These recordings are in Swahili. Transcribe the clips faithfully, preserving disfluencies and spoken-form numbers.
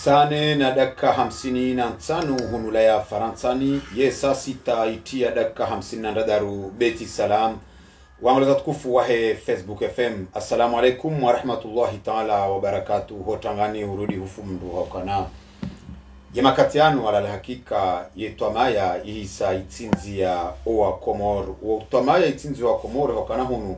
Sane na dakika hamsini na tano hunula ya Faransani ye saa sita itia dakika hamsini na ndadaru beti salam waangulaza tukufu wahe Facebook F M. Assalamu alaikum wa rahmatullahi ta'ala wa barakatuh. Hotangani urudi hufumdu hokana yemakatianu ala hakika yetwamaya ihisa itsinzi ya owa Komor utwamaya itsinzi wa Komor hokana hunu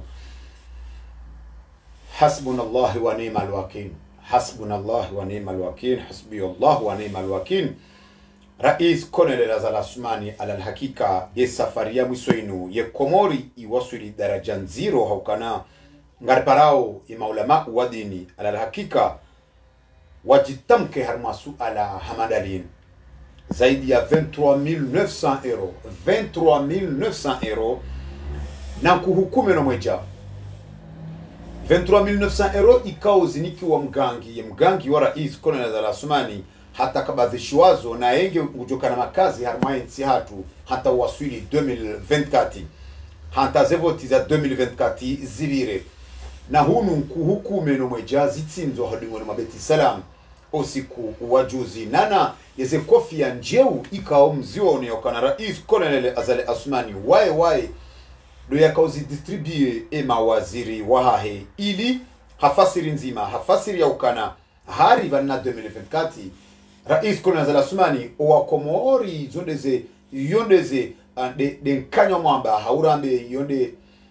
hasbunallahu wa ni'mal wakil. Hasbunallah wa ni'mal wakil, hasbiyallah wa ni'mal wakil. Rais Colonel Azal Assoumani ala hakika ye safari ya mwishoinu ye Komori iwasuli daraja nziro haukana ngarparao ya maulama wa dini ala hakika wajitamke harmasu ala hamadalin zaidi ya vingt-trois mille neuf cents euro vingt-trois mille neuf cents euro na kuhukume no mweja vingt-trois mille neuf cents euro ikao ziniki wa mgangi mgangi wa Rais Colonel Azal Assoumani hata kabadhishwazo na enge ujoka na makazi harmaye nsi hatu hata waswili deux mille vingt-quatre hata zevoti za deux mille vingt-quatre zivire na hunu kuhukume no mweja zitsinzo hadingo na mabeti salam osiku wajuzi nana yeze kofi ya njeu ikao mzione yokana Rais Colonel Azal Assoumani wae wae do yakauzi distribue e mawaziri wahahe ili hafasiri nzima hafasiri ya ukana hari vana deux mille vingt-quatre Rais Colonel Azal Assoumani owa Komori zondeze yondeze de, de nkanyo mwamba haurambe yonde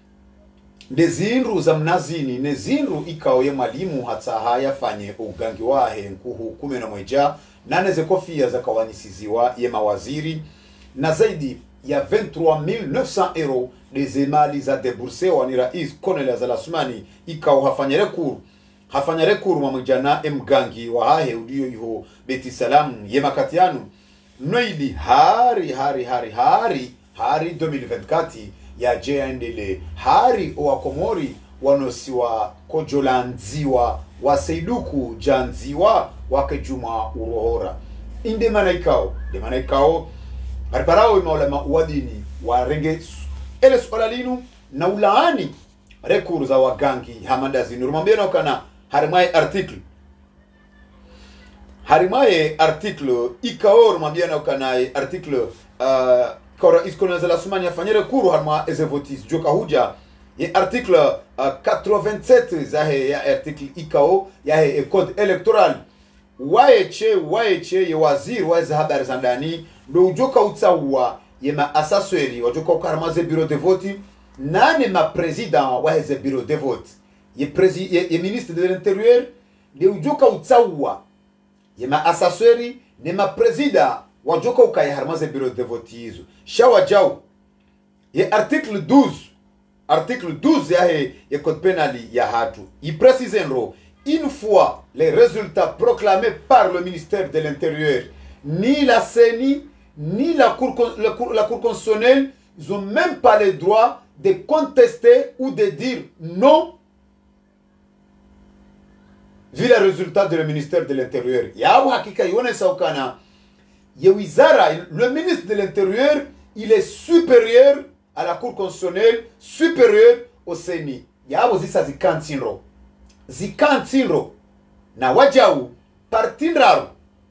ndezinru za mnazini nezinru ikao ye mwalimu hata haya fanye ugangi wahe nkuhu kume na mweja naneze kofia za kawanisiziwa ye mawaziri na zaidi ya vingt-trois mille neuf cents euro des mali za debourse wa ni Rais Colonel Azal Assoumani ikao hafanya rekuru hafanya rekuru mamujana mgangi wa hahe udiyo yuho beti salamu ye makatianu noili hari hari hari hari hari deux mille vingt-quatre ya jendele hari owa Komori wanosiwa kojolanziwa wa seiduku janziwa wakejuma urohora inde manaikao de manaikao harparao maulama uadini warenge ele solalinu na ulaani rekuru za wagangi hamadazi nurumambia na kana harimaye article harimaye article ikaor mambia na kana article uh, kwa Rais Colonel Azal Assoumani afanye rekuru harma ezevotis joka huja ye article uh, quatre-vingt-sept zahe ya article ikao ya he code electoral waeche waeche ye waziri wa habari za ndani ndo joka utsawa ye ma assessori wajoka ukarma ze bureau de vote nane ma president wa ze bureau de vote ye président ye, ye ministre de l'intérieur de ujoka utsawa ye ma assessori ne ma president wajoka ukaya harma ze bureau de vote hizo shawa jao ye article douze article douze ya he ye code pénal ya hatu i précise en une fois les résultats proclamés par le ministère de l'Intérieur, ni la C E N I, ni la Cour, la Cour, la Cour constitutionnelle, ils n'ont même pas le droit de contester ou de dire non vu les résultats du ministère de l'Intérieur. Yaou hakika yone saukana, yewizara, le ministre de l'Intérieur, il est supérieur à la Cour constitutionnelle, supérieur au C E N I. Yaou zisa zikantinro. Zikantinro na wajau partindraru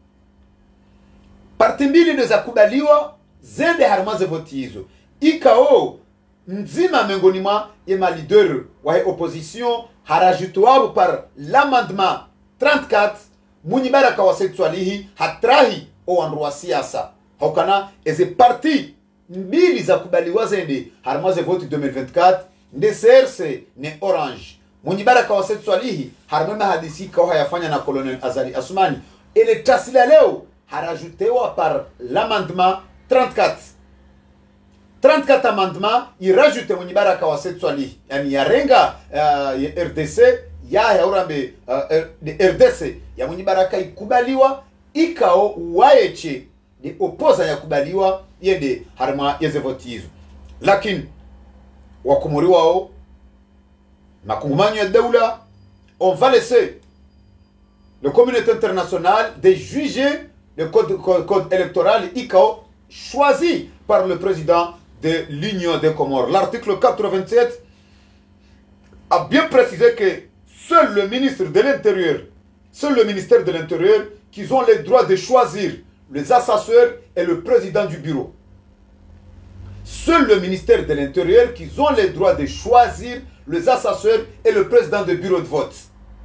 parti mbili ndo za kubaliwa zende harmaze voti hizo ikao nzima mengoni mwa yema leader wa opposition harajutwabu par l'amendement trente-quatre muni baraka wa sexualihi hatrahi o androa siasa haukana eze parti mbili za kubaliwa zende harmaze voti deux mille vingt-quatre nde C R C ne Orange mwenye baraka wa sexualihi harmema hadisi kwa hayafanya na Colonel Azal Assoumani ele tasila leo harajutewa par l'amendement trente-quatre trente-quatre amendement irajute mwenye baraka wa sexualihi yani yarenga uh, ya R D C ya ya urambe uh, R D C ya mwenye baraka ikubaliwa ikao waeche de opoza ya kubaliwa yende harma yezevotizo lakini wakumuri wao Makungumani ya Daoula, on va laisser le communauté internationale de juger le code, code, code électoral I C A O choisi par le président de l'Union des Comores. L'article quatre-vingt-sept a bien précisé que seul le ministre de l'Intérieur seul le ministère de l'Intérieur qui ont le droit de choisir les assesseurs et le président du bureau. Seul le ministère de l'Intérieur qui ont le droit de choisir les assesseurs et le président du bureau de vote.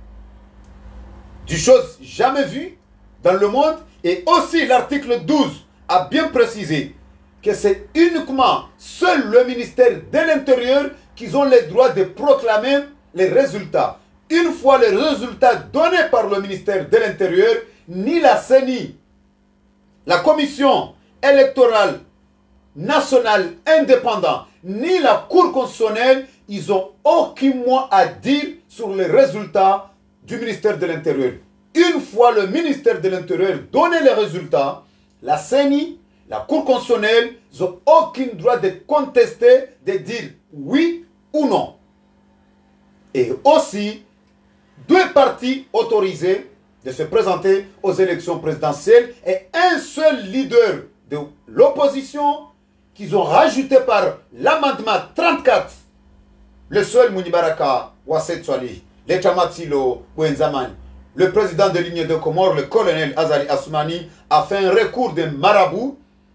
Du chose jamais vue dans le monde. Et aussi l'article douze a bien précisé que c'est uniquement seul le ministère de l'Intérieur qui ont le droit de proclamer les résultats. Une fois les résultats donnés par le ministère de l'Intérieur, ni la C E N I, la Commission électorale nationale indépendante, ni la Cour constitutionnelle, ils n'ont aucun mot à dire sur les résultats du ministère de l'Intérieur. Une fois le ministère de l'Intérieur donné les résultats, la C E N I, la Cour constitutionnelle, ils n'ont aucun droit de contester, de dire oui ou non. Et aussi, deux partis autorisés de se présenter aux élections présidentielles et un seul leader de l'opposition qu'ils ont rajouté par l'amendement trente-quatre, le seul Mounibaraka Wasset Swali, le Chamatsilo Wenzamani, le président de ligne de Comores, le colonel Azali Assoumani, a fait un recours de marabout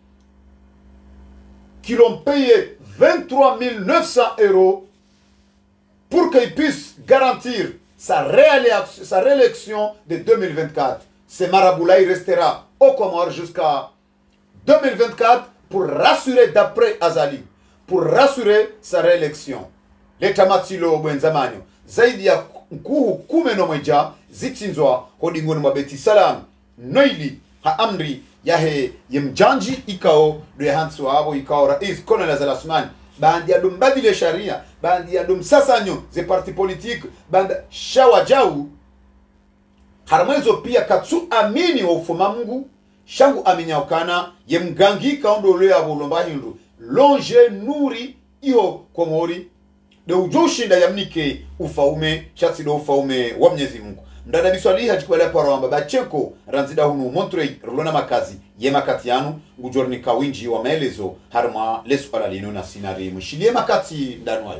qui l'ont payé vingt-trois mille neuf cents euros pour qu'il puisse garantir sa réélection, sa réélection de deux mille vingt-quatre. Ce marabout-là, il restera au Comores jusqu'à deux mille vingt-quatre pour rassurer, d'après Azali, pour rassurer sa réélection. L'État Matsilo Bwenzamani, zaidi ya nkuhu kume no mweja, zitsinzwa, hodingoni mabeti salam, noili, ha amri, yahe yemjanji ikao, dwe hansu abo ikao rais Colonel Azali Assoumani, bandi ya dum badile sharia, bandi ya dum sasanyo, ze parti politique, bandi shawajau, harmwezo pia katsu amini wa ufuma Mungu, shangu aminya ukana, yemgangi kaundo lea bulomba hindu, longe nuri, iho Komori, de ujoshinda yamnike ufaume, chatsido ufaume wa Mwenyezi Mungu. Mdada biswali hajikwele para wamba bacheko, ranzida hunu Montreuil, rulona makazi, yema katianu, ujorni kawinji wa maelezo, harma lesu ala lino na sinari, mshili yema kati mdanuayo.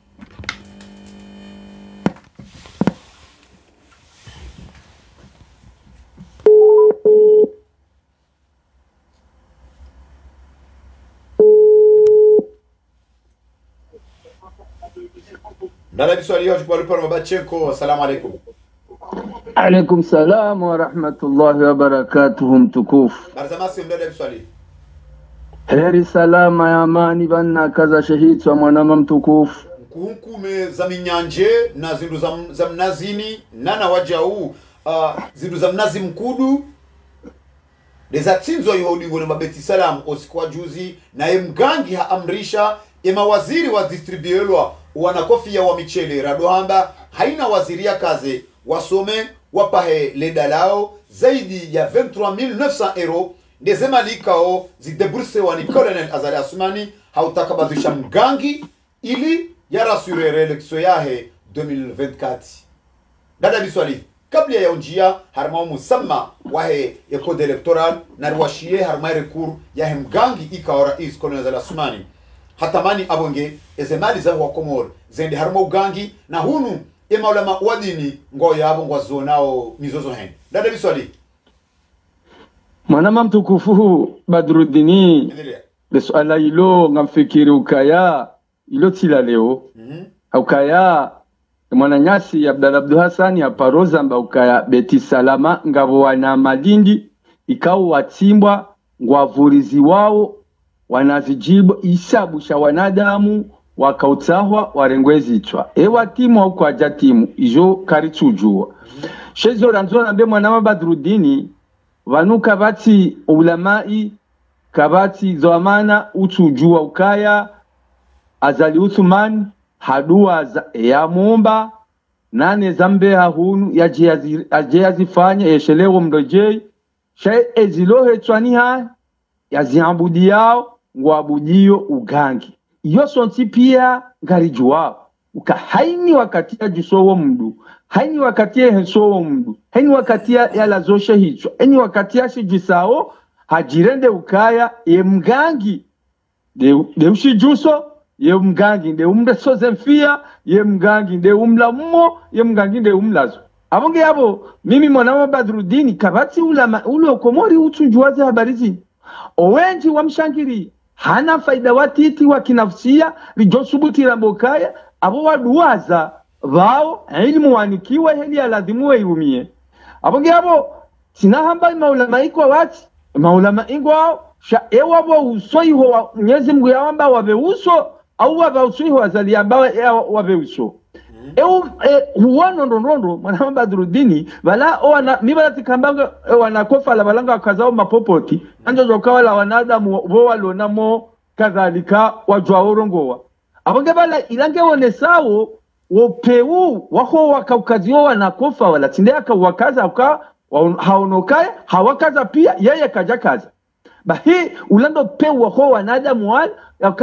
Mdada biswali hajikwele para wamba bacheko, assalamu alaikum. Alaikum salam wa rahmatullahi wa barakatuhu mtukufu. Barzamasi mdada biswali. Heri salama ya amani banna kaza shahidi wa mwanama mtukufu. Kuhukume za minyanje na zindu za, za mnazini nana wajau uh, zindu za mnazi mkudu leza tinzo yuhudi ngone mabeti salam osikwa juzi na emgangi haamrisha ema waziri wa distribuelwa wanakofia wa michele radohamba haina waziri ya kaze wasome wapahe ledalao zaidi ya vingt-trois mille neuf cents euros ndezema likao zideburse wani Colonel Azali Assoumani hautakabadhisha mgangi ili ya rasure reeleksio yahe deux mille vingt-quatre. Dada biswali kabla ya unjia harma musamma wahe ya code electoral na ruwashie harma recours yahe mgangi ikawa rais Colonel Azali Assoumani hatamani abonge ezemali za wa Komor zende harma ugangi na hunu ema ulama wadini ngo yabo ngwazo nao mizozo hen. Dada biswali mwanama mtukufu Badruddini besuala ilo ngamfikiri ukaya ilo tila leo mm -hmm. ukaya mwananyasi Abdalla Abdu Hassan ya paroza mba ukaya beti salama ngabo wana Malindi ikao watimbwa ngwavurizi wao wanazijibu isabu sha wanadamu wakautahwa warengwezi itwa ewa timu au kwa jatimu ijo karichujua mm -hmm. shezo ranzona mbe mwanama Badruddini vanuka bati ulamai kabati zamana utujua ukaya Azali Assoumani hadua za, ya muumba nane zambe hahunu yaje yazifanya yeshelewo mdojei shay ezilohe twani ha yaziambudi yao ngwabudio ugangi iyo sonti pia ngarijua uka haini wakati ya jusowo mdu haini wakati ya hensowo mdu haini wakati ya lazoshe hicho haini wakati ya shijisao hajirende ukaya ye mgangi de, de ushijuso ye mgangi de umre soze mfia ye mgangi de umla mmo ye mgangi de umlazo abonge yabo mimi mwana Badruddin kabati ula ule Komori utunjuaze habari zi owenji wa mshangiri hana faida watiti wa kinafsia rijosubuti rambokaya abo waduaza wao ilmu wanikiwa heli aladhimu irumie abonge yabo sinahamba maulama iko wati maulama ingwao sha ewa bo usoiho wa Mwenyezi Mungu yawamba wabe uso au wabe usoiho wazali ambao wabe uso eu huono ndondondo mwana Badruddin bala wana mibala tikambanga wanakofa la balanga kazao mapopoti anjo zokawa la wanadamu bo walonamo kadhalika wajwa orongowa abonge bala ilange wone sawo wopeu wako wakaukazio wanakofa wala tinde akawakaza uka haonokaya hawakaza pia yeye kaja kaza bahi ulando peu wako wanadamu wala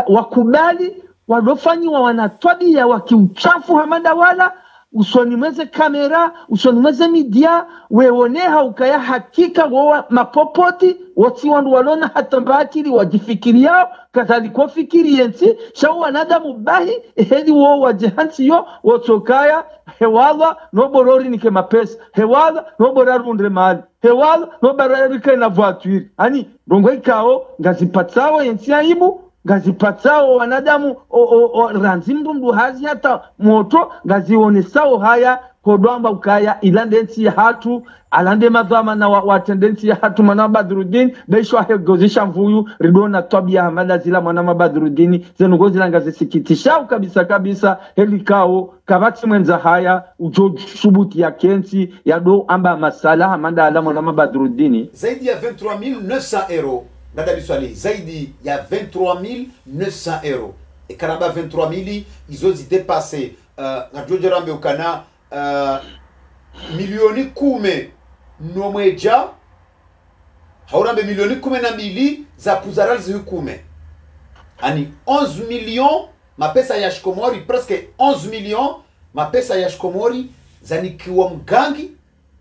wakubali walofanywa wanatwabia wakiuchafu hamanda wala usoni mweze kamera usoni mweze media weoneha ukaya hakika wa mapopoti wati wandu walona hata mbakili wajifikiria kadhalika fikiri yensi shawu wanadamu bahi hedi wo wajihansi yo wotokaya hewala no borori nike mapesa hewala no borarundre mali hewala no borarika na voiture ani rongo ikao ngazipatsawo yensi aibu ngazipatao wanadamu o, o, o, ranzimbu mdu hazi hata moto ngazionesao haya kodwamba ukaya ilandensi ya hatu alande madhama na watendensi ya hatu mwana Badruddin besho ahegozisha mvuyu ridona tabia hamada zila mwana Badruddin zenugozi la ngazisikitisha kabisa kabisa helikao kabati mwenza haya ujo shubuti ya kensi ya do amba masala hamada ala mwana Badruddin zaidi ya vingt-trois mille neuf cents euros Dada biswali zaidi ya vingt-trois mille neuf cents euros et karamba vingt-trois mille izo zi dépassé euh ngajojo rambe ukana euh milioni kume nomweja haurambe milioni kume na mbili za puzaral zi kume ani onze millions mapesa ya Shikomori presque onze millions mapesa ya Shikomori zanikiwa mgangi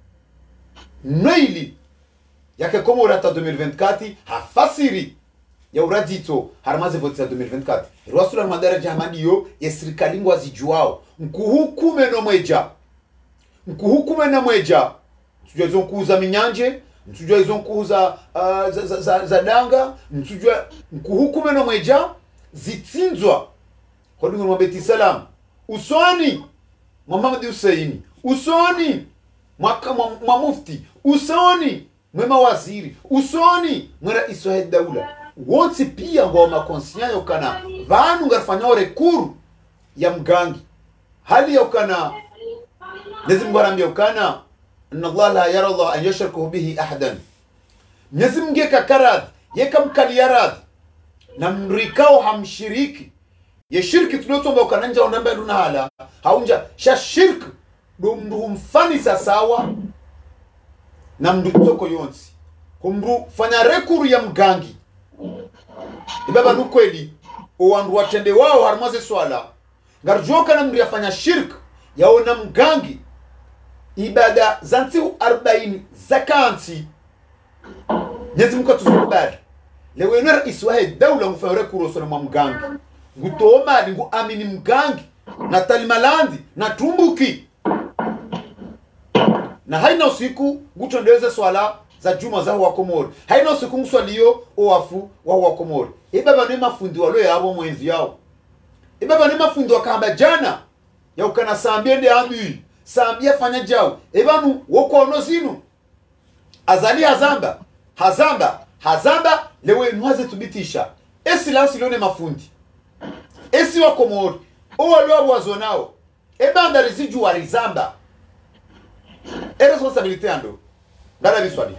noili yake Komori hata deux mille vingt-quatre hafasiri ya uradito haramaze voti za deux mille vingt-quatre rwasula madara jamadiyo ya serikali ngwazijuao mkuhukume no mweja mkuhukume na mweja mtujua hizo kuuza minyanje mtujua hizo kuuza uh, za, za, za, za danga mtujua mkuhukume no mweja zitsinzwa kwa dungu mwabeti salam usoni Muhammad Hussein usoni mwaka mwa mufti usoni mwema waziri usoni mwera Israel daula wonse pia ngoma konsinya yokana vanu ngarfanya rekuru ya mgangi hali yokana lazim ngwarambia yokana inna Allah la yarda an yashraku bihi ahadan lazim ngeka karad yeka mkaliyarad na mrikao hamshiriki ya shirki tulotomba yokana nja ondamba nduna hala haunja sha shirk dumdu mfani sawa na mdutoko yonsi kumru fanya rekuru ya mgangi ibaba nukweli owandu watende wao harmaze swala ngarjoka na mri afanya shirk yaona mgangi ibada zanti arobaini zakanti nyezimko tuzubali lewe na iswahe dawla ngufanya rekuru sona mwa mgangi ngutoma ngu amini mgangi na talimalandi na tumbuki na haina usiku ngutondeze swala za juma za wa Komori haina usiku mswalio owafu wa wa Komori ibaba ni mafundi walo yabo mwenzi yao ibaba ni mafundi wakamba jana ya ukana sambiende ambi sambia fanya jao ebanu woko ono zinu azali hazamba hazamba hazamba lewe nwaze tubitisha esi la silone mafundi esi wa Komori owalo abwazo nao ebanda riziju wa rizamba e responsabilité ando dada biswali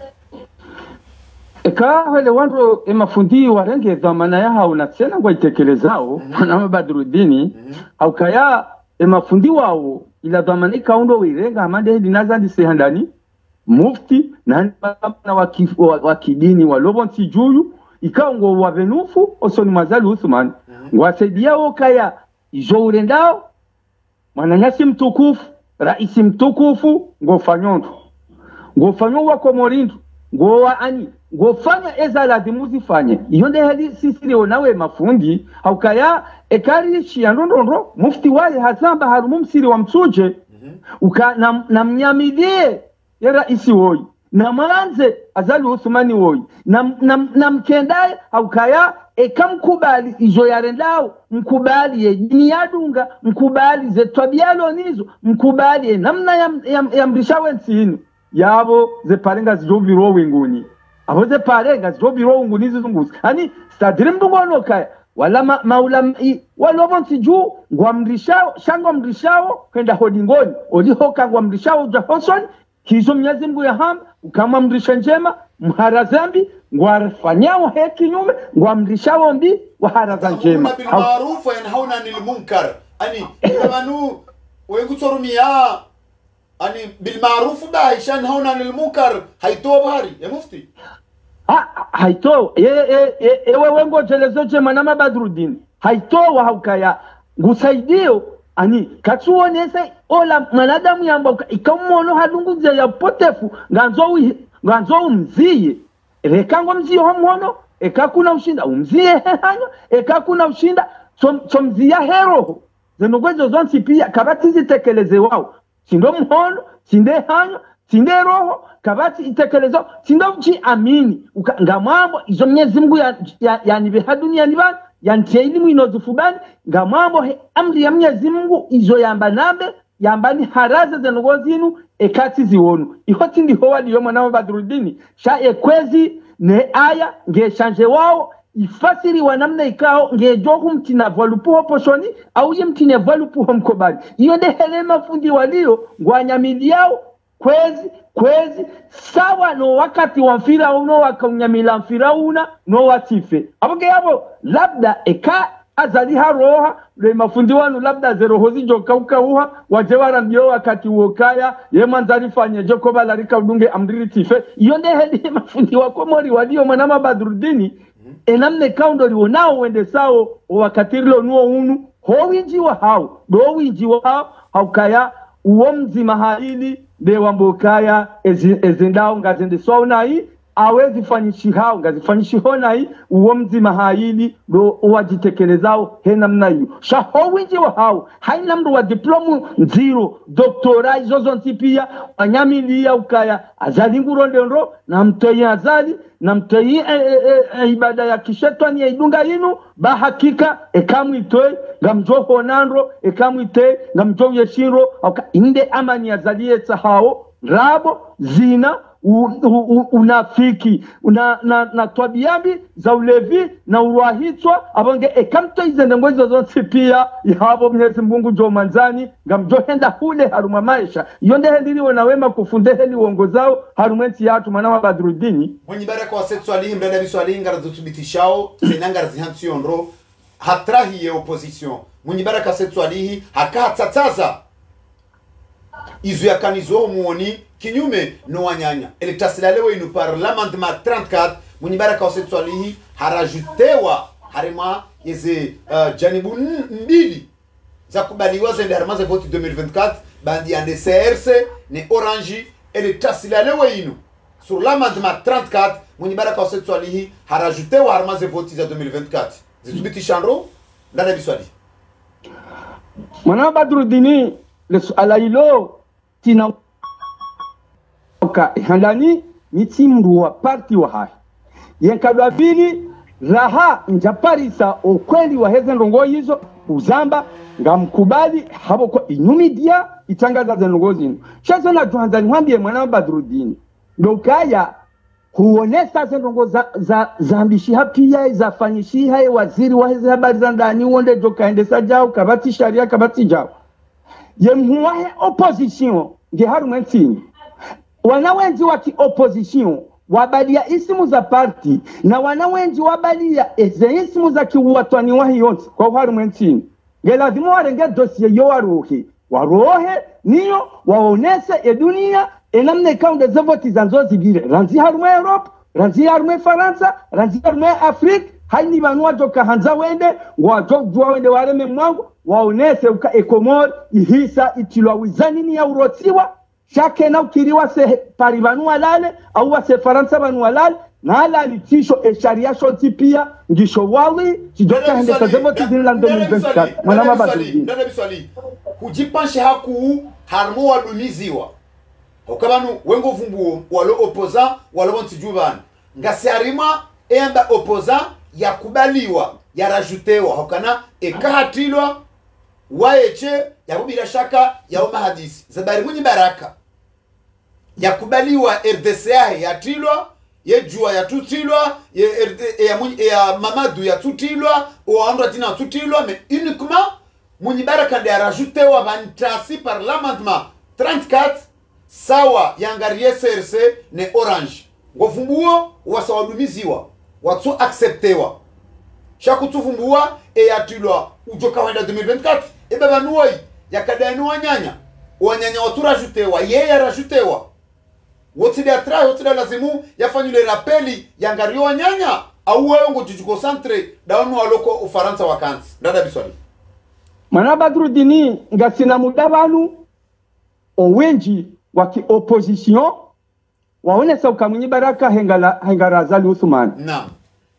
eka wale wandu emafundi warenge dhamana ya hauna tena kwa itekelezao mwana mm -hmm. Badruddin mm -hmm. haukaya emafundi wao ila dhamana ikaundo wirenga amande hili nazandi sehandani mufti na na wakidini walobonti juyu ikaongo wavenufu osoni mazali Uthman mm -hmm. ngwasaidia okaya ijo urendao mwananyasi mtukufu raisi mtukufu ngofanyondo ngofanyo wa Komorindu ngowa ani ngofanya eza lazimu zifanye iyo nde hali sisi leo nawe mafundi haukaya ekari shiyandondondro mufti wale hazamba harumu msiri wa msuje mm -hmm. uka na, na mnyamilie ya raisi woi na manze azali Uthmani woi na, na, na mkendaye haukaya ekamkubali izo yarendao mkubali ye jini yadunga mkubali ze twabialo nizo mkubali ye namna ya, ya, ya mrishawe nsini yabo ze parenga zijobiro winguni abo ze parenga zijobiro winguni zizunguzi hani stadiri mdugono kaya wala ma, maula walobo nsiju ngwa mrishao shangwa mrishao kwenda hodingoni olihoka ngwa mrishao Johnson kizo Mwenyezi Mungu ya ham kama mrisha njema mharazambi ngwarfanyao heki nyume ngwamrishao mbi waharaza njema bil ma'ruf wa yanhauna 'anil munkar ani tamanu wengu torumia ani bil ma'ruf ba ishan hauna 'anil munkar haito bari ya mufti ah haito ye ye ewe wengo telezo chema na Badruddin haito wa haukaya ngusaidio ani katuonesa ola mwanadamu yamba ikamono halunguze ya potefu nganzo nganzo umziye rekango mziye homono ekakuna ushinda umziye hanyo ekakuna ushinda somziya hero zenogwezo zonsi pia kabati zitekeleze wao sindo mhono sinde hanyo sinde roho kabati itekeleze sindo mchi amini ngamambo izo Mwenyezi Mungu ya yani ya, ya dunia ni bana yantia elimu inozufubani ngamambo amri ya Mwenyezi Mungu izo yamba nambe yambani haraza zenogozinu ekati ziwonu ihoti ndi hoa liyo mwana Badruddin sha ekwezi ne aya nge shanje wao ifasiri wanamna ikao nge jogu mtina valupu poshoni au ye mtina valupu mkobali iyo de helema fundi walio ngwanyamili yao kwezi kwezi sawa no wakati wa Firauna wakanyamila Firauna no watife aboge yabo labda eka azali haroha le mafundi wanu labda zero hozi joka ukauha wajewara ndio wakati wokaya ye manzari fanye joko balarika udunge amriri tife iyo de heli mafundi wako mori walio mwana Badruddin mm -hmm. enamne kaundo liwonao wende sao wakatirilo nuo unu ho winji wa hao do winji wa hao haukaya uo mzima haili de wambokaya ezendao ngazende sauna hii awezi fanyishi hao ngazifanyishi hona hii uo mzima haili do wajitekelezao hena mna hiyo shaho winji wa hao haina mdu wa diplomu nziro doktora izozo ntipia wanyamilia ukaya azali nguronde nro na mtoyi azali na mtoyi e, e, e, ibada ya kishetani ya idunga inu ba hakika ekamu itoe ngamjoho nandro ekamu ite ngamjoho yeshiro inde amani azalie hao rabo zina U, u, u, unafiki una na, na twabiambi za ulevi na urwahitwa abonge ekamto izende ngozo zonse pia yabo Mwenyezi Mungu jo manzani ngamjohenda hule haruma maisha yonde hendiriwe na wema kufunde heli uongozao harumenti yatu mwana Badruddin mwenye baraka wa setu alihi mbele biswali ngara zutubitishao senanga zihansionro hatrahi ye opposition mwenye baraka setu alihi hakatataza izu yakanizo muoni kinyume no wanyanya elektasilalewe inu par l'amendement trente-quatre mwenye baraka wa setu alihi harajutewa harima yeze uh, janibu mbili za kubaliwa zende harima za voti deux mille vingt-quatre bandi ya N C R C ne Orange elektasilalewe inu sur l'amendement trente-quatre mwenye baraka wa setu alihi harajutewa harima za voti za deux mille vingt-quatre zitubiti chandro ndana biswali mwana Badruddin le alailo tina ka handani niti mruwa parti wa hai yenkadwa bili raha njaparisa okweli wa heze ndongo hizo uzamba ngamkubali habo kwa inumidia itangaza zenongo zino shazo na juhanzani mwambie mwana Badruddin dokaya huonesa zenongo za za zambishi hapia za fanyishi hai waziri wa heze habari za ndani uonde joka endesa jao kabati sharia kabati jao yemhuwahe opposition nge harumwentini wanawenzi wa ki opposition wabalia isimu za parti na wanawenzi wabalia eze isimu za kiwatwani wahi yonsi kwa harumwentini nge lazima warenge dossier yo warohe warohe niyo waonese e dunia enamne kaunde zevoti zanzozi bile ranzi harume Europe ranzi harume Faransa ranzi harume Afrika haini banua joka hanza wende wajojua wende wareme mwangu waonese uka ekomor ihisa itilwa wizani ni ya urotiwa shake na ukiriwa se paribanua lale au wa se Faransa banua lale na ala litisho e sharia shoti pia ngisho wali chidoka hende kazemo tizini la deux mille vingt-quatre mwana Badruddin ndana biswali kujipanshe haku harmo wadumiziwa okabanu wengo vumbu walo opposant walo bontijuban ngasi harima eamba opposant yakubaliwa yarajoutewa hokana ekahatilwa waeche yabo bila shaka yao mahadisi zabari munyi baraka yakubaliwa R D C A yatilwa ye jua yatutilwa ye R D ya munyi ya Mamadu yatutilwa oandwa tina tutilwa mais uniquement munyi baraka de rajoutewa bantrasi par l'amendement trente-quatre sawa yangarie C R C ne orange ngofumbuo wasawadumiziwa watu acceptewa shakutufumbua e yatilwa ujoka wenda deux mille vingt-quatre e baba nuoi yakadani wanyanya wanyanya watu rajoutewa yeye rajoutewa wote de atra wote de lazimu yafanyu le rappeli yangario wanyanya au wewe ngo tujikoncentre daonu waloko ufaransa wakansi ndada biswali Mana Badrudini ngasina mudabanu owenji waki opposition waone sauka munyi baraka hengala hengarazali Uthman naam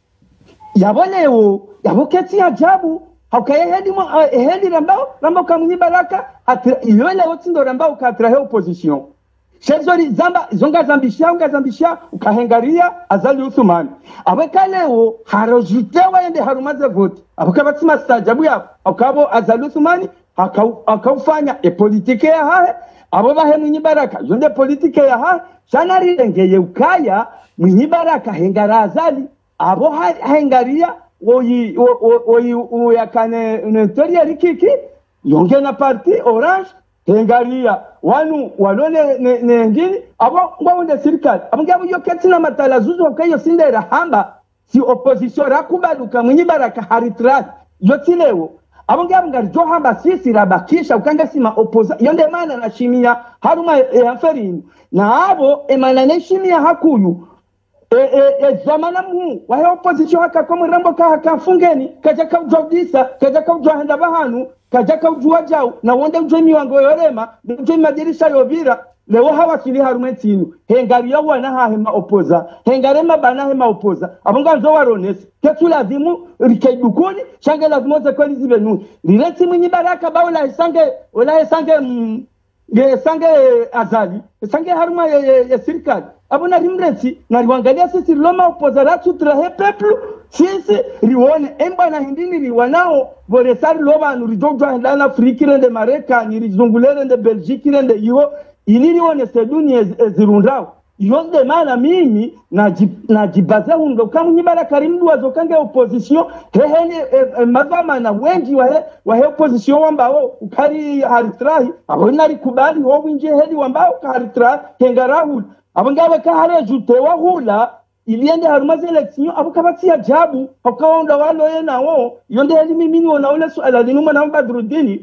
yaboneo yaboketi ajabu haukaye hedi mo hedi rambao rambao kamunyi baraka yole otindo rambao katra he opposition shezori zamba zonga zambishia unga zambishia ukahengaria azali Uthman abekaleo harojitewa yende harumaze vote abakabatsima stajabu ya akabo azali Uthman akaufanya e politike ya hae abo bahe munyi baraka yonde politike ya hae shana rirengeye ukaya munyi baraka hengara azali abo hengaria woyi woyi uyakane neteria rikiki yonge na parti orange hengaria wanu walone ne ngini abo ngwonde serikali abangabo yoketina matala zuzo kayo sindera hamba si opposition rakubaluka munyi baraka haritrat yotilewo abangabo ngarjo hamba sisi rabakisha ukanga sima opposa yonde mana na shimia haruma ya ferini na abo emana ne shimia hakuyu e e e zamana mu wa opposition haka komu rambo ka haka fungeni kaja ka ujodisa kaja ka ujahenda bahanu kaja ka ujua jau na wonde ujemi wango yorema ujemi madirisha yobira lewo hawa sili harumentinu hengaria wana ha hema opposa hengarema bana hema opposa abonga nzo waronesi ketu lazimu rikaidukuni shange lazimu ze kweli zibenu lireti munyi baraka baula isange wala isange mm, ye sange azali sange haruma ya, ya, ya serikali abona rimreti na riwangalia sisi loma opozara tutrahe peplu sisi riwone emba na hindini riwanao voresari loba nurijojwa ndana Afrika rende Marekani rizungulere rende Belgique rende iyo iniri one seduni ezirundao yonde mana mimi najibaza hundo kamunyi baraka rimdu wazokange opposition hehene e, e, madama na wengi wahe wahe opposition wambao ukari haritrahi abona rikubali ho winje hedi wambao ka haritrahi kengarahul abangabe ka harejute wahula iliende harumaze election abukabati ajabu akaonda walo yena wo yonde heli mimi ni ona ule swala linuma na Badrudini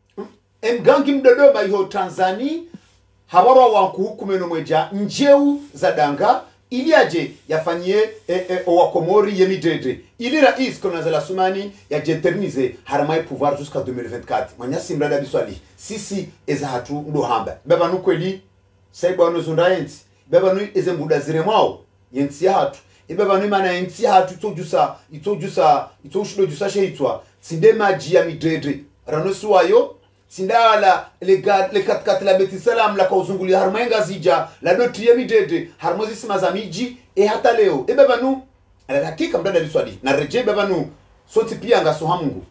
emgangi mdodoma yo Tanzania hawarwa wankuhukumeno mweja njeu za danga ili aje yafanyie e, e, owakomori yemidede ili rais Konazala Sumani ya jeternize haramaye pouvoir jusqu'à deux mille vingt-quatre mwanya simrada biswali sisi eza hatu ndo hamba baba nukweli saibu wano zundayensi baba nu eze mbuda zire mwao yensi ya hatu baba nu mana yensi ya hatu itojusa itojusa itoshudo jusa sheitwa sinde maji ya midede ranosu wayo sindala le gad le kat kat la beti salam la kauzunguli harmenga zija la doti ya midede harmozi simaza miji e hata leo e baba nu ala hakika mdada biswali na reje baba nu soti pia nga sohamungu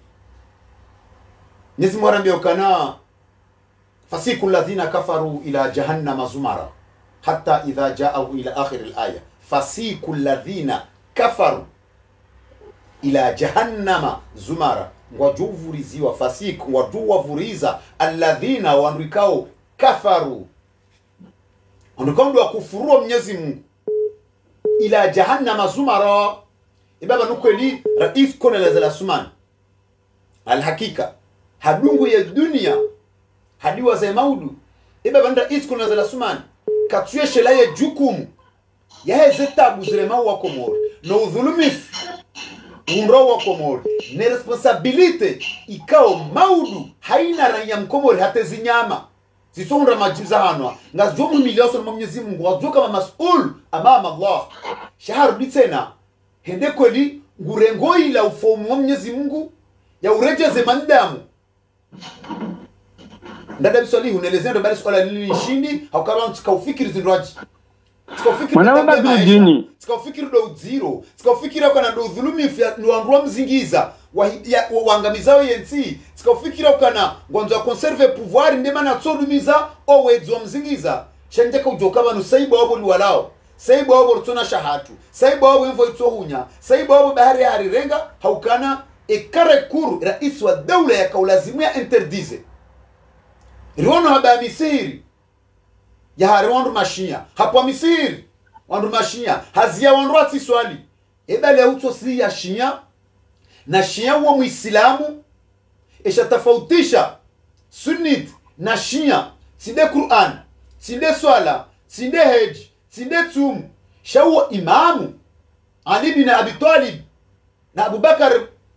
nyezi mwara mbio kana fasiku ladhina kafaru ila jahannama zumara hatta idha ja'ahu ila akhir al-aya fasiku ladhina kafaru ila jahannama zumara ngwajuvuriziwa fasiku ngwajuwavuriza alladhina wanrikao kafaru ondokao ndo kufurua Mwenyezi Mungu ila jahannama zumara ibaba nukweli rais Konazala Sumani alhakika hadungu ya dunia hadiwa za maudu ibaba nda rais Konazala Sumani katuyeshe la ya jukumu ya heze tabu zile mau wa Komori no udhulumifu unro wa Komori ne responsabilite ikao maudu haina raia mkomori hata zinyama zitonda majiza hanwa ngazomu milioso na Mwenyezi Mungu wazoka kama masul amama Allah shahar bitena hende kweli ngurengoi la ufomu wa Mwenyezi Mungu ya urejeze mandamu ndada biswali unelezea ndo bali swala lili shindi au kama tukaufikiri zindoaji mwana Badruddin tukaufikiri do zero tukaufikiri kana do dhulumi ni wandua mzingiza waangamizao E N C tukaufikiri kana ngonzo ya conserve pouvoir ndema na tsodumiza owedzo mzingiza chenjeka ujoka banu saiba wabo liwalao saiba wabo rutona shahatu saiba wabo mvo itsohunya saiba wabo bahari ya harirenga haukana ekare kuru rais wa dawla ya kaulazimia interdize riwono haba misiri ya hariwandu mashia hapo misiri wandu mashia hazia wandu ati swali ebale uto si ya shia na shia wa muislamu esha tofautisha sunnit na shia sinde Qur'an sinde swala sinde hej sinde tum shawa imamu Ali bin Abi Talib na Abu Bakar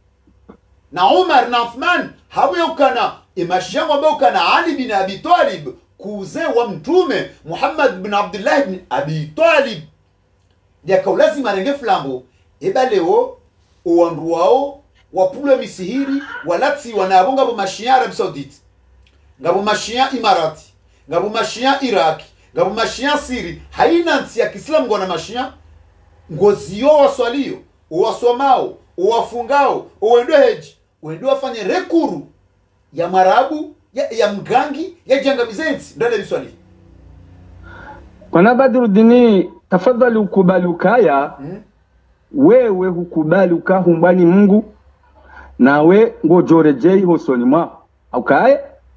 na Umar na Uthman hawe ukana imashia wa ukana Ali bin Abi Talib kuze wa mtume Muhammad bin Abdullah bin Abi Talib dia kaulazi marenge flambo ebaleo owandu wao wapule misihiri walati wanabonga bo mashia Arab Saudite ngabo mashia Imarati ngabo mashia Iraq ngabo mashia Siri haina nsi ya Kiislamu ngona mashia ngozio waswalio uwasomao uwafungao uwendo heji uwendo wafanye rekuru ya marabu ya, ya mgangi ya jangamizenzi ndani biswali Bwana Badruddin tafadhali ukubali ukaya hmm? Wewe hukubali ukahumbani Mungu nawe ngojorejei hosoni mwa ukaya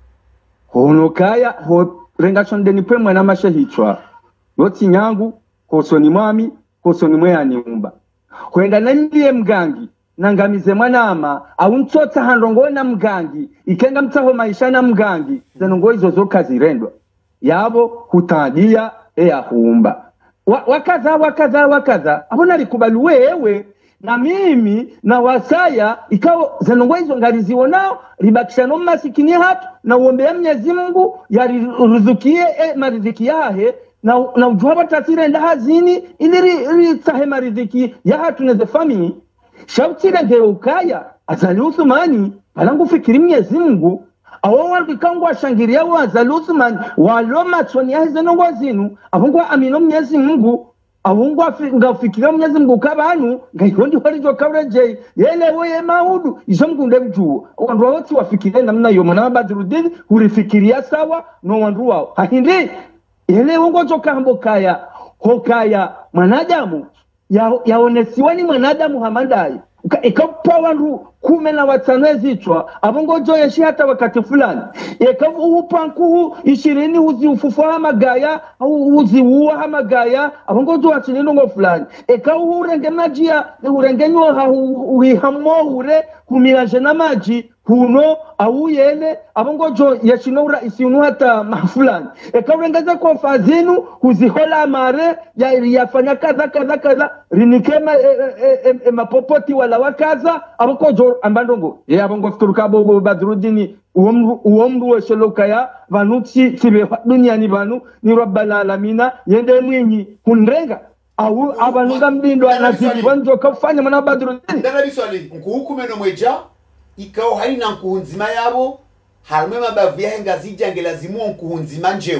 hono kaya ho rengation deni pwe mwana mashahichwa yoti nyangu hosoni mwami hosoni mwe aniumba kwenda nandiye mgangi nangamize mwanama au mtota handongo na mgangi ikenga mtaho maisha na mgangi zenongo hizo zoka zirendwa yabo hutadia ea huumba wa, wakaza wakaza wakaza abona likubali wewe na mimi na wasaya ikao zenongo hizo ngaliziwo nao ribakisha no masikini hatu na uombea Mwenyezi Mungu yarizukie e, mariziki yahe na na ujwaba tasirenda hazini ili ri tahe mariziki ya hatu neze family shautira ngeukaya azali Uthmani balangu fikiri Mwenyezi Mungu awo walikangu ashangiria wa azali Uthmani waloma tsoni yahize no wazinu abungwa amino Mwenyezi Mungu abungwa ngafikira Mwenyezi Mungu kabanu ngayondi walijo kabreje yele woye maudu izo mkunde mtu wandu woti wafikire namna yo mwana Badruddin urifikiria sawa no wandu wao hahindi yele wongo tokambo kaya hokaya mwanadamu ya yaonesiwa ni mwanadamu hamadai ikapa wandu kume na watano zichwa abongo joyeshi hata wakati fulani ikavu upankuhu ishirini uzi ufufuha magaya uzi uwa magaya abongo jo achinino fulani ikavu urenge majia urengenyo ha uhihamo ure kumilaje na maji huno au yele abongo jo yashinoura isiunu hata mafulani ekawengeza kwa fazinu huzihola mare ya yafanya kaza kaza kaza rinikema e, e, e, e, mapopoti wala wakaza abongo jo ambandongo ye abongo fituruka bobo Badruddin uomru uomru wesheloka ya vanuti tibe duniani vanu ni rabbal alamina yende mwinyi kunrenga au abanunga mbindo anazidi banjo kafanya mwana Badruddin ndana biswali nkuhukumeno mweja ikao haina nkuhunzima yabo harume mabavu ya henga zija ngelazimuwa nkuhunzima njeo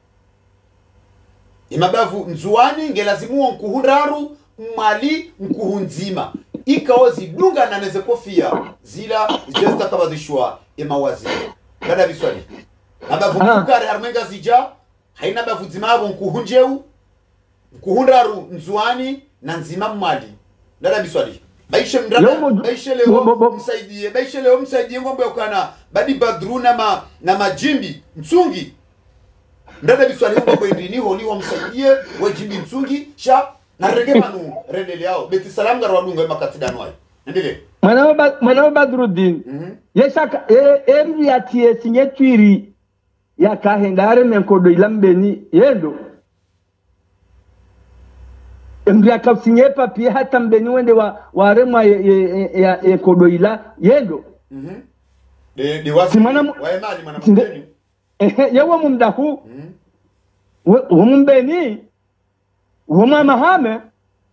imabavu nzuwani ngelazimuwa nkuhunraru mali nkuhunzima ikao zidunga na neze kofia zila zesta kabadishwa emawazi kada biswali mabavu mfukare harume nga zija haina bavu nzima yabo nkuhunjeu nkuhunraru nzuwani na nzima mali kada biswali Baisha mdrana, baisha leo msaidie, baisha leo msaidie ngombe ukana badi Badru na ma na majimbi msungi. Ndada biswali ngombe ndini holi wa msaidie wa jimbi msungi sha na rege manu rendele yao beti salam garwa dunga makati danwai. Ndile. Mwana mwana Badruddin. Mhm. Yesha eri ya tie sinyetwiri ya kahendare menkodo ilambeni yendo. Mbia kapsinye papier hata mbeni wende wa warema ya ya kodoila yendo mhm mm de de wasi wa emali mwana mbeni eh yawa mumdahu mhm wo mbeni wo mama hame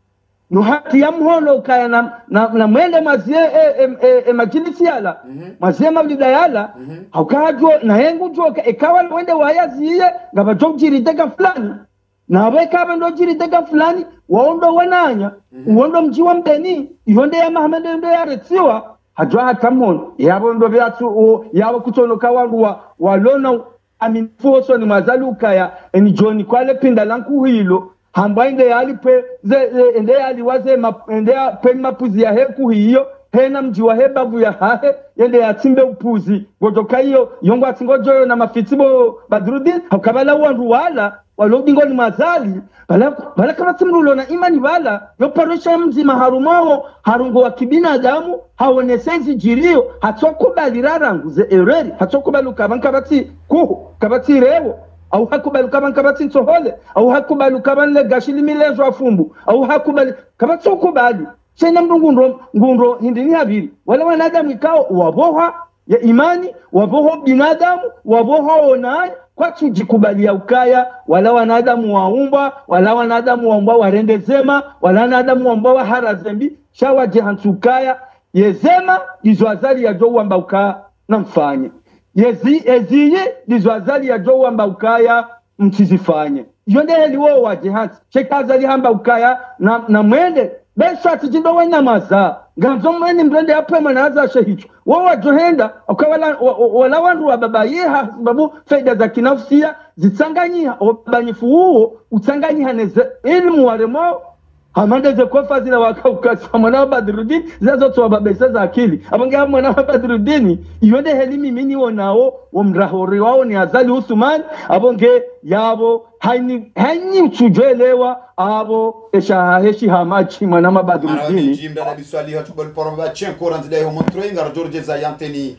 no hati ya mhono kaya na na, na mwende mazie e, e, e, e majilisi yala mm -hmm. mazie mawlida yala mm -hmm. haukajo na hengu joka ikawa wende wayaziye ngaba jokjiri dega fulani na weka ndo jiri dega fulani waondo wananya mm -hmm. uondo mjiwa mbeni yonde ya mahamende ndo ya retsiwa hajwa hatamono yabo ndo byatu yabo kutonoka wangu wa walona aminfoso ni mazaluka ya eni joni kwale pinda lanku hilo hamba inde yalipe ende yaliwaze ende pe mapuzi ya heku hiyo hena mjiwa hebavu ya hahe yende yatimbe upuzi godoka hiyo yongo atingojo na mafitibo Badruddin hakabala wandu wala walobingo ni mazali bala bala kama timrulo na imani bala yo parosha mzima harumao harungo wa kibinadamu haonesenzi jirio hatokubali raranguze ereri hatokubali kabanka bati ku kabati rewo au hakubali kabanka bati nsohole au hakubali kabanle gashili milezo afumbu au hakubali kabati okubali chena mdungundo ngundo hindini habiri wala wanadamu ikao waboha ya imani waboho binadamu waboho onai kwa tujikubalia ukaya wala wanadamu waumba wala wanadamu waumba warende zema wala wanadamu waumba waharazembi shawa jehantukaya yezema dizwazali ya jo wamba ukaya na mfanye yezi eziye dizwazali ya jo wamba ukaya mtizifanye yonde heli wo wa jehansi shekazali hamba ukaya na, na mwende besho atijindo wena maza ganzo mwene mbrende hape manaza shehicho wawa johenda ukawala wala wandu wa baba yeha sababu faida za kinafsia zitsanganyiha wabanyifu huo utsanganyiha neze ilmu waremo hamande ze kofa zila wakauka mwana wa Badruddin zazo tuwa babesa za akili abange mwana wa Badruddin yonde helimi mini wonao wamrahori wao ni Azali Uthman abonge yabo haini haini uchujelewa abo esha heshi hamachi mwana wa Badruddin jimda na biswali hatubal poromba chenko ranzida yo montroi ngar George za yanteni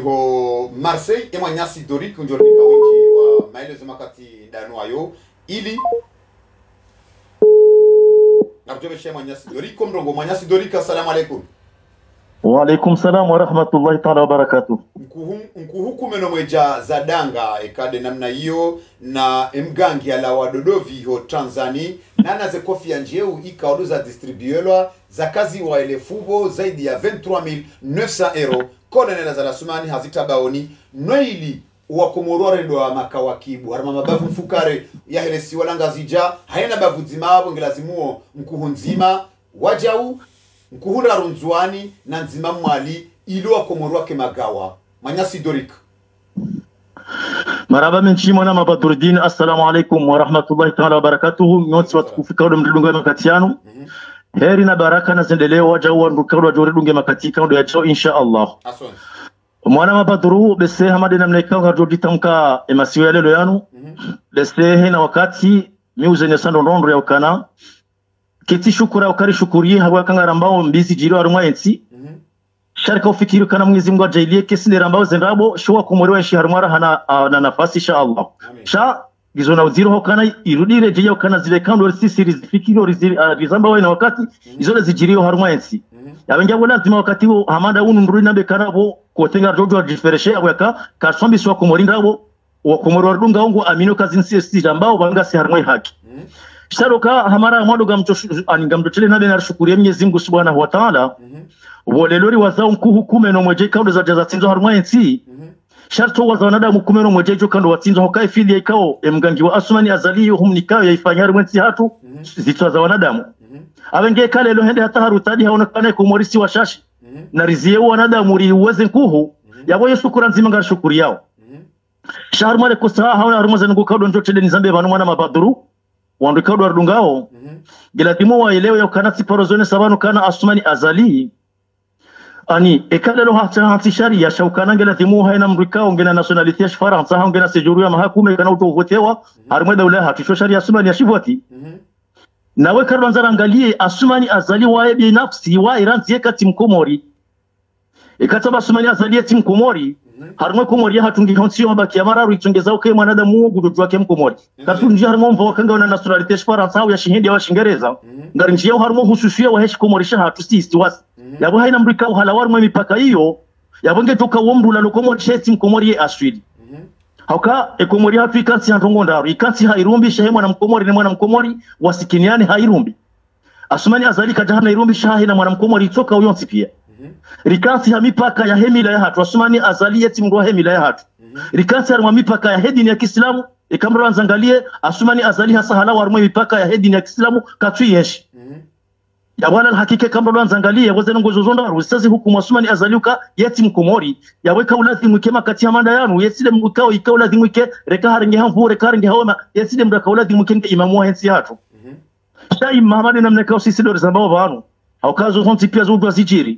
iho Marseille e mwanyasi Doric njorika winji wa maelezo makati ndanu ayo ili Narjobe Sheikh Mwanyasi Doric mrongo Mwanyasi Doric assalamu alaikum. Wa alaikum salam wa rahmatullahi ta'ala wa barakatuh. Nkuhu nkuhu meno mweja zadanga ekade namna hiyo na mgangi ala wadodovi ho Tanzania nana ze kofi ya njeu ikaodoza distribuelwa za kazi wa elefubo zaidi ya vingt-trois mille neuf cents euro kolonela za Rasumani hazitabaoni noili wakomorore ndo wa makawakibu harma mabavu mfukare ya helesi walanga zija haina bavu zimabo ngelazimuo mkuhu nzima wajau mkuhura runzuani na nzima mwali ilo wakomorwa ke magawa Mwanyasi Doric maraba menchi mwana wa Badruddin assalamu alaikum wa rahmatullahi ta'ala wa barakatuh nyotsi watukufika ndo mdunga makatiano mm -hmm. heri na baraka na zendeleo wajau wanduka ndo jori dunge makatika ndo yacho insha Allah asante mwana wa Badru bese hamade namna ikawa jodi tamka emasiwe lelo yanu mm -hmm. bese hena wakati miuze ne sando ndondo ya ukana kiti shukura ukari shukuriye hawa kanga rambao mbizi jiro arumwa ensi mm -hmm. sharika ufikiri kana Mwenyezi Mungu ajailie kesi rambao zendabo shwa kumuriwa shi harumara hana uh, na nafasi insha Allah amin. Sha gizona uziro hokana irudire je yokana zile kando sisi rizifikiro rizamba uh, na wakati mm -hmm. izole zijirio harumwa ensi mm -hmm. yabenja bona lazima wakati wo hamada unu nduri nambe kanabo kotenga jojo difereshe abweka kasombi swa kumurinda abo wakomoro wadunga ongo amino kazinsi esti ambao banga si harmoi haki mm -hmm. sharoka hamara mwado gamcho angamdotele nabe na shukuriya Mwenyezi Mungu Subhanahu wa Ta'ala mm -hmm. wolelori wazao mkuhu kumeno mweje kaundo za jaza tinzo harmoi ensi mm -hmm. sharto wazao nadamu kumeno mweje jo kando watinzo hokai fili ya ikao emgangi wa Asmani Azali yo humnikao ya ifanyari mwensi hatu mm -hmm. zitwa za wanadamu mm -hmm. abenge kale ilo hende hata harutadi haonekane kumorisi wa shashi mm -hmm. na rizie wanadamu ri uweze nkuhu mm -hmm. yabo yesu kuranzima ngar shukuri yao mm -hmm. shahar mare kusa haona harumaza ngo kaudo njo tede nizambe banu mwana mabaduru wandu kaudo ardungao mm -hmm. gilatimo wa elewe yo kana siparozone sabanu kana Asmani Azali ani ekale lo hata hati sharia shaukana gilatimo haina mrikao ngena nationality ya Faransa ha ngena sejuru ya mahakume kana utovotewa mm -hmm. harumwe daula hatisho sharia Asmani ya shivati mm -hmm. nawe karwanza angalie Asmani Azali wae binafsi wa Iran tieka timkomori ikataba Asmani Azali timkomori mm -hmm. harumwe komori hatungi honsi mabaki ya mararu itongeza uke mwanadamu gudujwa ke mkomori mm -hmm. katunji harumwe mvo kanga na nationality ya Faransa au ya shihindi wa Shingereza mm -hmm. ngarinji yao harumwe hususia wa heshi komori shaha tusisti wasi mm -hmm. yabo haina mrika uhalawar mwe mipaka hiyo yabonge toka womru la lokomori sheti mkomori ye aswidi mm -hmm. hauka ekomori hatu ikansi hantongo ndaru ikansi hairumbi shehemwa na mkomori ni mwana mkomori wasikiniani hairumbi Asmani Azali kajahana irumbi shahi na mwanamkomori itoka uyonsi pia. Mm -hmm. Rikansi ya mipaka ya hemila ya hatu. Asmani Azali yeti mruwa hemila ya hatu. Mm -hmm. Rikansi ya mipaka ya hedini ya Kiislamu. Ikamra wanzangalie Asmani Azali hasa halawa arumwe mipaka ya hedini ya Kiislamu katui yeshi. Mm -hmm. Ya wala hakika kamra wanzangalie wazenu ngozo zonda rusazi hukumu Asmani Azali uka yeti mkomori. Ya weka ulathi mwike makati ya manda yanu. Yeside mwikao ika ulathi mwike reka haringi hamvu reka haringi hawema. Yeside mwika ulathi mwike nke imamuwa hensi hatu. Shai Muhammad na mnekao sisi dore zambao banu haukazo honti pia zundwa zijiri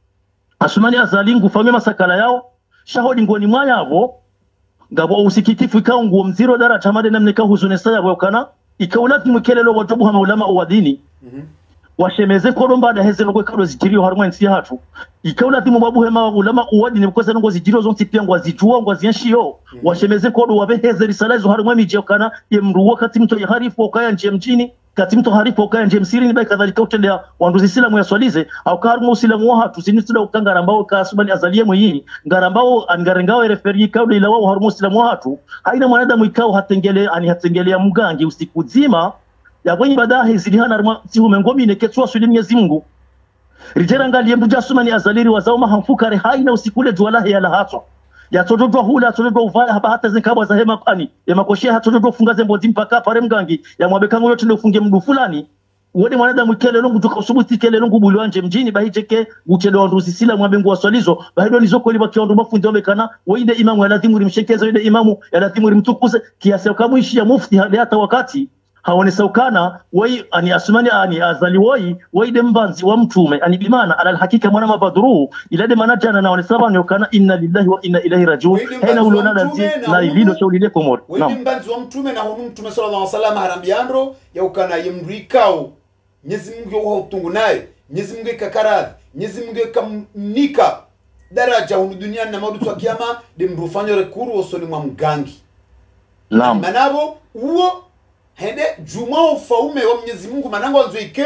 Asmani Azali ngufamia masakala yao shahodi ngoni mwaya avo ngabo usikitifu ikao nguo mziro dara chamade na mnekao huzunesa ya wakana ikaulati mkelelo watobu hama ulama uwadini mm -hmm. Washemeze kolomba da heze ngwe kado zijirio harumwa nsi hatu ikaulati mbabu hema ulama uwadini mkosa ngo zijirio zonti pia ngo zijua ngo zienshio mm -hmm. Washemeze kodo wabe heze risalazo harumwa miji wakana yemruwa kati mto ya harifu wakaya nje mjini kati mtu harifu ukaya nje msiri ni bai kadhalika utendea wanduzi silamu ya swalize au karumu usilamu wa hatu sinisida ukanga rambao ka Asmani Azali mwini ngarambao angarengao referi kauda ila wao harumu usilamu wa hatu haina mwanadamu ikao hatengele ani hatengelea mgangi usiku zima ya kwenye badahi zilihana ruma tihume ngomi neketsua suli Mwenyezi Mungu rijera ngali mbuja Asmani Azali wazao mahamfukare haina usikule jualahi ya lahatwa ya tododwa hula tododwa uvaya haba hata zinkabwa za hema ani ya makoshia hatododwa fungaze mbozi mpaka pare mgangi ya mwabekango yote ndio funge mdu fulani uone mwanadamu kele longu tuka usubuti kele longu bulwanje mjini bahijeke gutele wanduzi sila mwabengu waswalizo bahido nizoko liba kiondu mafundi omekana waide imamu ya lazimu rimshekeza waide imamu ya lazimu rimtukuze kiasi ukamwishi ya mufti hata wakati haone saukana wai ani Asmani ani Azali wai waide mbanzi wa mtume ani bimana ala hakika mwana mabaduru ilade manajana na wale sabani wakana inna lillahi wa inna ilaihi rajiun hena ulona danzi na ilido shaulile komori waide mbanzi wa mtume na hunu mtume sallallahu alaihi wasallam harambiandro ya ukana yemrikao Mwenyezi Mungu wa utungu naye Mwenyezi Mungu kakaradhi Mwenyezi Mungu kamnika daraja hunu duniani na maudu wa kiyama de mrufanyo rekuru osoni mwa mgangi naam manabo uo hende juma ufaume wa Mwenyezi Mungu manango wanzoike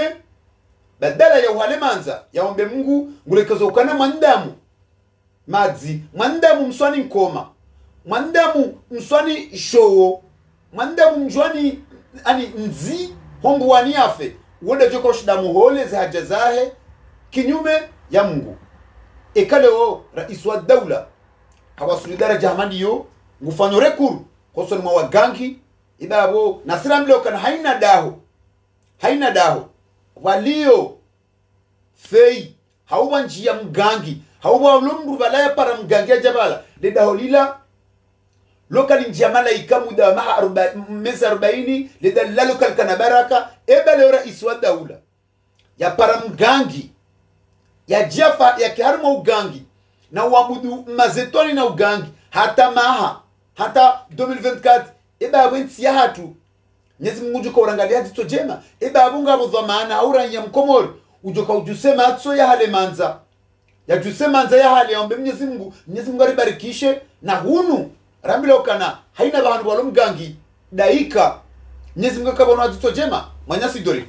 badala ya uhale manza ya ombe Mungu ngulekezo ukana mwandamu madzi mwandamu mswani nkoma mwandamu mswani showo mwandamu mjwani ani nzi hongu wani afe uonda joko shidamu hole za hajazahe kinyume ya Mungu ekale o rais wa daula hawasuli daraja hamani yo ngufanyo rekuru kwa soni mwa wagangi ibabo nasira mleo kana haina daho haina daho walio fei hauwa njia mgangi hauwa ulumru balaya para mgangi ya jabala de daho lila lokali njia malaika muda maha aruba, meza arobaini leda la lokal kana baraka eba leo rais wa daula ya para mgangi ya jafa ya kiharma ugangi na uabudu mazetoni na ugangi hata maha hata elfu mbili na ishirini na tatu eba wensi ya hatu Mwenyezi Mungu juka urangalia hati jema eba abunga budhamana aura ya mkomori ujoka ujusema atso ya hale manza ya jusema manza ya hale ya ombe Mwenyezi Mungu Mwenyezi Mungu aribarikishe na hunu rambilo kana haina bahandu walo mgangi daika Mwenyezi Mungu kabona hati jema mwanyasi dorika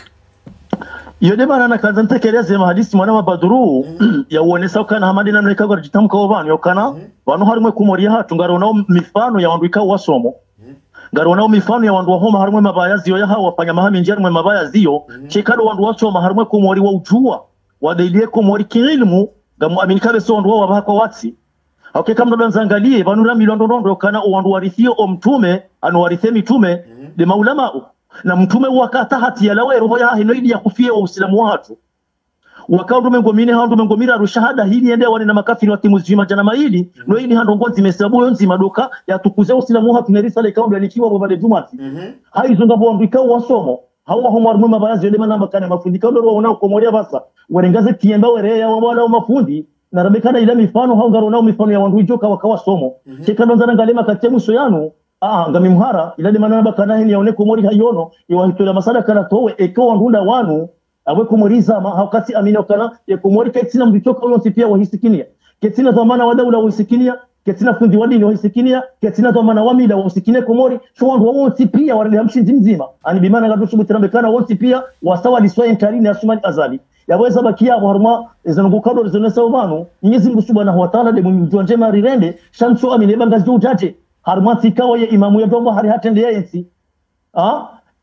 yode bana na kanza ntekeleze mahadisi mwana mabaduru mm -hmm. ya uonesa ukana hamadi na mleka kwa jitamka wabani yokana mm -hmm. wano harimwe kumori ya hatu ngaro nao mifano ya wandu ikao wasomo ngaro nao mifano ya wandu wahoma harimwe mabaya ziyo ya hawa wafanya mahami njari mwe mabaya ziyo mm -hmm. chekado wandu wasoma harimwe kumori wa ujua wadailie kumori kiilmu gamu aminikabe so wandu wabaha kwa watsi okay kama ndo nzangalie vanura milondo rondo kana wandu warithio o mtume anu warithe mitume mm -hmm. de maulama na mtume wakata hati ya lawe roho ya hinoidi ya kufia wa usilamu watu wakaundu mengomine handu mengomira arushahada hili ende wani na makafiri wa timu zima jana maili mm -hmm. no hili handu ngonzi mesabu yonzi madoka ya tukuze usilamu watu nerisa le kaundu ya nikiwa wabade jumati mm -hmm. hai zunga buwandu ikaw wasomo hawa homar mwema bayazi yole mana makane mafundi kaundu wa unao komoria basa warengaze kiemba were ya wala wa mafundi na rabekana ila mifano hao ngaro nao mifano ya wandu ijoka wakawa somo mm -hmm. chekando nzana ngalema katemu soyanu ah ngami muhara ilade manana bakana hini yaone komori hayono iwahitola masada kana towe eko ndunda wanu awe komoriza ma hakati amini kana ya komori ketina mbichoka uyo sipia wahisikinia ketina dhamana wadaula wahisikinia ketina fundi wadini wahisikinia ketina dhamana wamida wahisikinia komori sho wandu wao sipia warele hamshinzi mzima ani bimana ngadu subutirambekana kana wao sipia wasawa liswa intarini Asmani Azali yaweza bakia horma zanungukado zonesa ubanu Mwenyezi Mungu Subhanahu wa Ta'ala de mjua njema rirende shanso amine banga juu tate harmati kawa ya imamu ya domba hari hatende ya ensi ah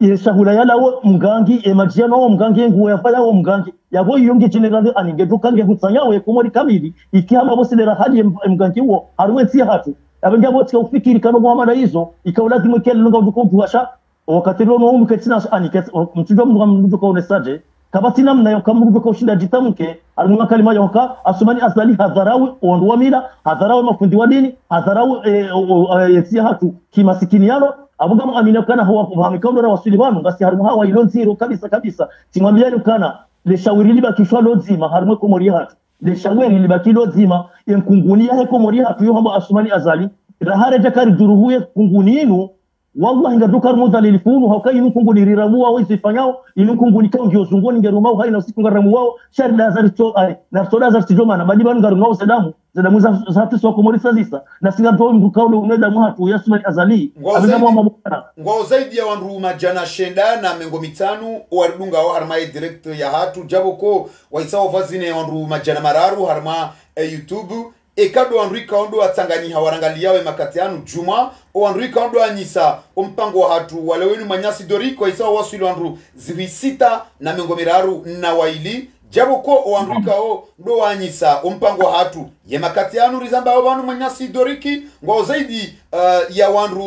yeshahula yalawo mgangi emajiano wo mgangi nguo yafaya wo mgangi yabo yonge general anigeduka nge hutsanyawe komori kabiri ikihama bosilera hali mgangi wo harwensi hatu abenge botsika ufikiri kano muhamada hizo ikaulazimu kele lunga udukutuasha wakati lo mu ketina anikes mtujo mndu mndu ko onesaje kabatina mnayo kamrudo ko shinda jitamke almunga kalima yoka asumani azali hadharawi ondu wamila hadharawi mafundi wa dini hadharawi yesi hatu kimasikini yalo abuga muamina kana huwa kufahamika ndo wasuli banu ngasi harumu hawa ilo nziro kabisa kabisa timwambiani kana le shawiri libakishwa lozima harumu ko mori hatu le shawiri libakilo zima yenkungunia he ko mori hatu yo hamba asumani azali rahare jakari duruhuye kunguninu wallahi ngaduka mudali lifunu hakai nukungu niriramuwa wizifanyao inukungu nikao ndio zungoni ngerumao haina usiku ngaramu wao shari la azari to ai na soda azari tijoma na badi banu ngarumao sedamu sedamu za zatu soko morisa zisa na singato mdukao le umeda mwatu yasumani azali abinga mwa mabukana ngao zaidi ya wanru majana shenda na mengo mitanu waridunga wa harma direct ya hatu jaboko waisao vazine wanru majana mararu harma e YouTube ekado Enrique Ondo atanganyika warangalia makatianu juma o Enrique Ondo anyisa ompango wa hatu wale wenu manyasi doriko isa wasuli wanru zivisita na mengomiraru na waili jabo ko o Enrique o ndo anyisa ompango wa hatu ye makatianu rizamba wanu manyasi doriki ngo zaidi uh, ya wanru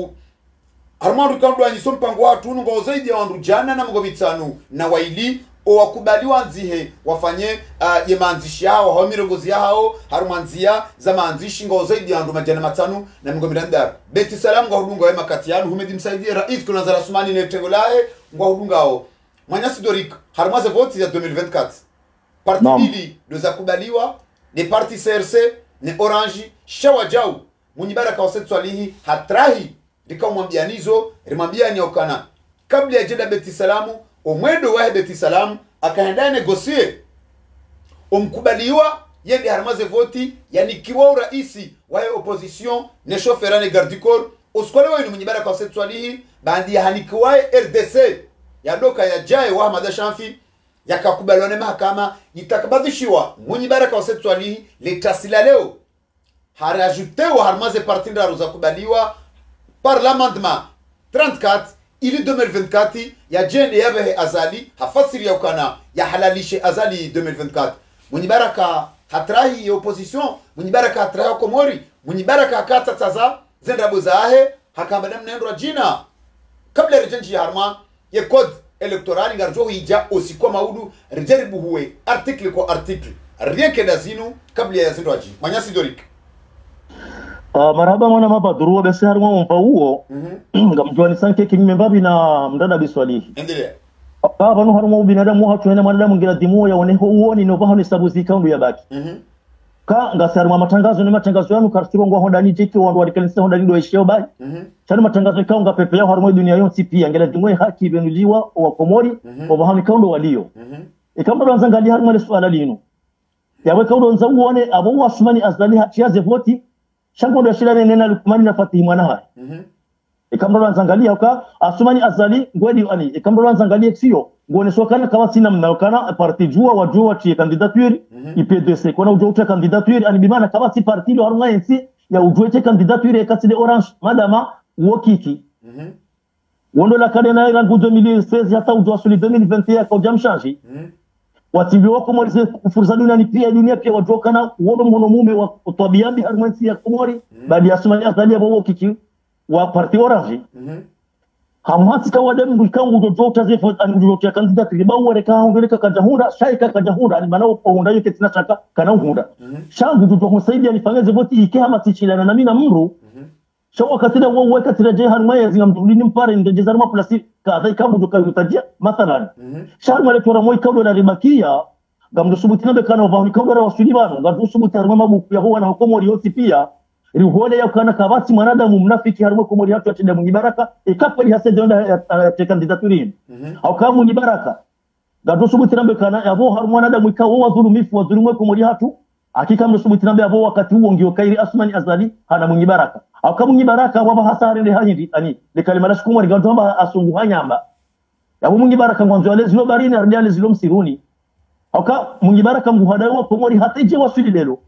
Armando Ondo anyisa ompango wa hatu ngo zaidi ya wanru jana na mengomitsanu na waili o wakubaliwa nzihe wafanye uh, ye manzishi yao hao mirongozi yao harumanzia za manzishi ngo zaidi ya nduma jana matano na mingo miranda beti salam ngo hudunga wema katianu humedi msaidie rais kuna zara sumani netengolae ngo hudunga hao manyasi dorik harumaze voti ya deux mille vingt-quatre parti hili doza kubaliwa ni parti C R C ni Orange shawa jau munyibaraka wasetu swalihi hatrahi dika umwambianizo rimambiani okana kabla ya jeda beti salamu omwedo wa beti salamu akaenda negosie omkubaliwa yende harmaze voti yani kiwa uraisi wa opposition ne chauffeur ne garde corps oskole wa munyibara kwa setwalihi bandi ya hanikiwa R D C ya doka ya jaye wa Ahmad Shamfi yakakubaliwa na mahakama itakabadhishiwa munyibara kwa setwalihi letasila leo harajutewa harmaze parti ndaruza kubaliwa par l'amendement trente-quatre ili deux mille vingt-quatre ya jende yabe azali hafasiri ya ukana ya halalishe azali deux mille vingt-quatre munibaraka hatrahi ya opposition munibaraka hatrahi komori munibaraka kata taza zendrabo zahe hakambana mnendo jina kabla rejenji ya harma ya code electoral ngarjo hija osikwa maudu rejeribu huwe article kwa article rien que dazinu kabla ya zindwa ji manyasi dorik Uh, marhaba mwana mabaduru bese haruma umpa huo mhm ngamjwani sanke kinyembabi na mdada biswalihi endelea aba no haruma binadamu hatu hena mwanadamu ngira dimu ya oneho uoni no baho ni sabuzi kandu ya baki mhm ka ngasaruma matangazo ni matangazo yanu kartiro ngo honda ni jiki wandu wadikanisa honda ni do eshio bai mhm chani matangazo ka nga pepe ya haruma dunia yonsi pia ngela dimu haki benuliwa wa komori wa baho ni kandu walio mhm ikamba banza ngali haruma le swala lino yawe kandu nza uone abo wasumani azali hatiaze voti shango ndo shirane nena lukumani na fatihi mwana hai mhm ikamro anzangalia ka asumani azali ngwedi ani ikamro anzangalia sio ngone sokana kama sina mnaokana parti jua wajua tie candidature I P D C kona ujua tie candidature ani bimana kama si parti lo harunga ensi ya ujua tie candidature kasi de Orange madama wokiki mhm wondo la kadena ila deux mille seize hata ujua suli deux mille vingt et un kwa jamshanji mhm watimbi wako mwalize kufurza dunia ni pia dunia pia wajua kana wono mwono mume wa kutuabiambi harmansi ya komori mm -hmm. Badi ya sumani azali ya wawo kiki wa parti Orange mm -hmm. Hamati ka wadem mwikangu ujojo utazefu ujojo kia kandida kiriba uware ka hundoleka kajahunda shaika kajahunda ni manao kwa hunda yoke tina chaka kana hunda mm -hmm. Shangu ujojo msaidi ya nifangeze voti ike hamati chilana na mina mru mm -hmm. Shawa katida wawo weka tira jay harmaya zinga mdulini mpare ndejezari mapulasi kaadha ikamu ujoka yutajia mathalan mm -hmm. Shangu wale tuwara moi kaudo na ribakia gamdo subuti nabe kana wavahuni kaudo na wasuli bano gamdo subuti haruma mabuku ya huwa na hukomori yosi pia rihuole ya kana kabati mwanadamu mnafiki haruma komori hatu atenda munyibaraka ikapo li hase jonda ya kandidaturi mm -hmm. Au kama munyibaraka gamdo subuti nabe kana ya huwa haruma mwanadamu ikawo wa dhulumifu wa dhulumwe komori hatu hakika mdo subuti nabe ya huwa wakati huo ngio kairi asmani azali hana munyibaraka au kama munyibaraka waba hasare le hanyidi ani le kalima la shukumori gamdo hamba asungu hanyamba ya huwa munyibaraka mwanzo wale zilo barini ardiale zilo msiruni Oka munyibaraka mguhadawa komori hateje wasuli lelo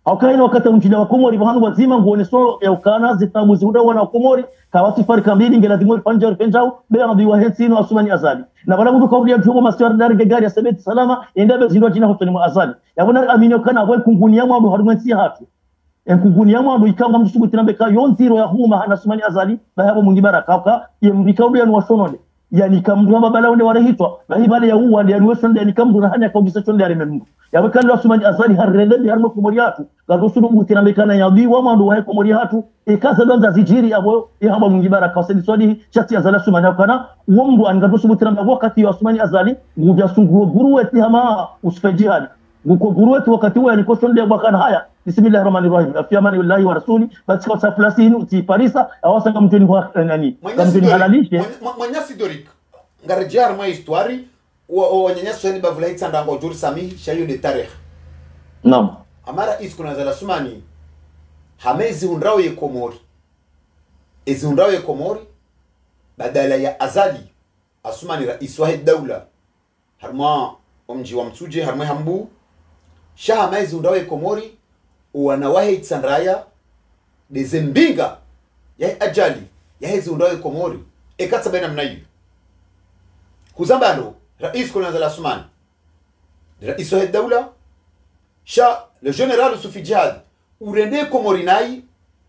Aukaina wakati mjida wa Komori bahanu wazima nguone so ya ukana zitabu zihuda wana Komori kawati fari kambili ngela dimori panjari penjao bea ngadi wa hensino Asumani Azali na bala mtu kaudia jugo masiwar dari gari ya sebeti salama indabe zindwa jina hotoni mu Azali yabona aminyo kana wa kunguni ya mwandu harumwensi hatu enkunguni ya mwandu ikanga mtu subuti nambe ka yontiro ya huma hana Asumani Azali bahabo mungibara kauka ye mbikaudia ni wasonole yani kamdu hama bala unde warehitwa bahi bale ya uwa ndi ya nuwesonde yani kamdu na hanya kaubisa chonde ya remendu ya wakanda Asumani Azali harreledi harmo Komori hatu garusulu mutina mekana ya biwa mwandu wa Komori hatu ikaza donza zijiri abo ihamba mungibara kawsedi swadi chati Azali Asumani hakana uomdu angarusu mutina wakati ya Asumani Azali nguvya sunguo guruweti hama usfe jihadi nguko guruweti wakati wa yani koshonde ya wakana haya bismillahirrahmanirrahim afiyamani wallahi wa rasuli basi kwa saflasi hinu ti parisa awasanga mtuni kwa nani mtuni halalishe mwanyasi dorik ngarajar ma histoire o nyanya swali bavula itsanda ngo juri sami shayo de tarikh naam amara iskuna Azali Asumani hamezi undrao ye Komori ezi undrao ye Komori badala ya Azali Asumani rais wa dawla harma omji wa mtuje harma hambu shaha hamezi undrao ye Komori wanawahi tsandraya dezembinga ya ajali ya hezi undrao ye Komori ekatsa baina mnayu kuzambano rais kuna Azali Asumani rais wa dawla sha le général Sufi Jihad urende Komori nai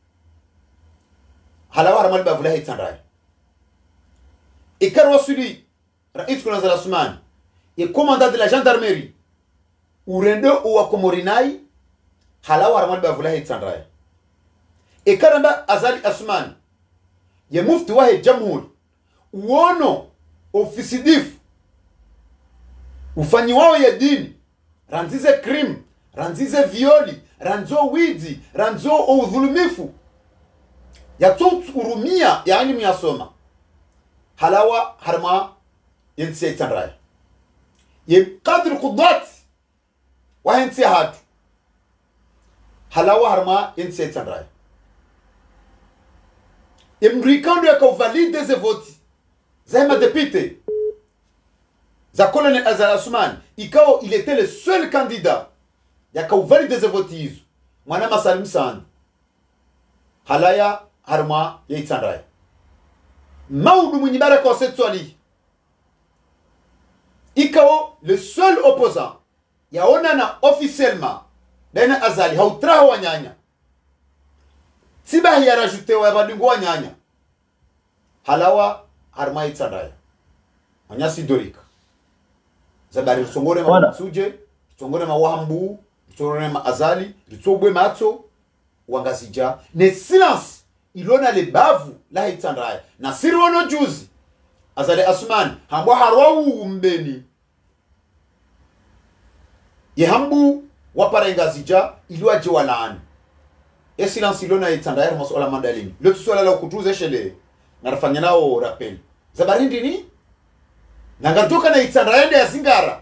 halawa ramali bavula hitsandraya ikar wasuli rais kuna Azali Asumani et commandant de la gendarmerie urende uwa Komori nai halawa ramali bavula hitsandraya ikaramba Azali Asumani ye mufti wa jamhuri uono ofisidifu ufanyi wao ya dini ranzize crime ranzize violi ranzo wizi ranzo udhulumifu ya tot urumia ya alimu ya soma halawa harma yensi itsandraya ye qadr qudat wa yensi hatu halawa harma yensi itsandraya imrikando ya valide ze voti zema député za colonel Azali Asumani ikao il était le seul candidat yaka valide ze voti hizo mwana masalim sana halaya harma ya itsandraya maudu mwenye baraka wa setswali ikao le seul opposant yaonana officiellement dena Azali hautraha wanyanya sibahi ya rajute wa badingo wanyanya halawa harma ya itsandraya anyasi dorika zabari songore ma suje songore ma wahambu songore ma Azali ritsobwe matso wangazija ne silence ilona le bavu la itsandraya na sirono juzi Azali Asumani hambo harwa umbeni ye hambu waparengazija ilwaje walani e silence ilona itsandraya masola mandalini le tusola la kutuze shele ngarafanya nao rappel zabari ndini nangatoka na itsandraya ya zingara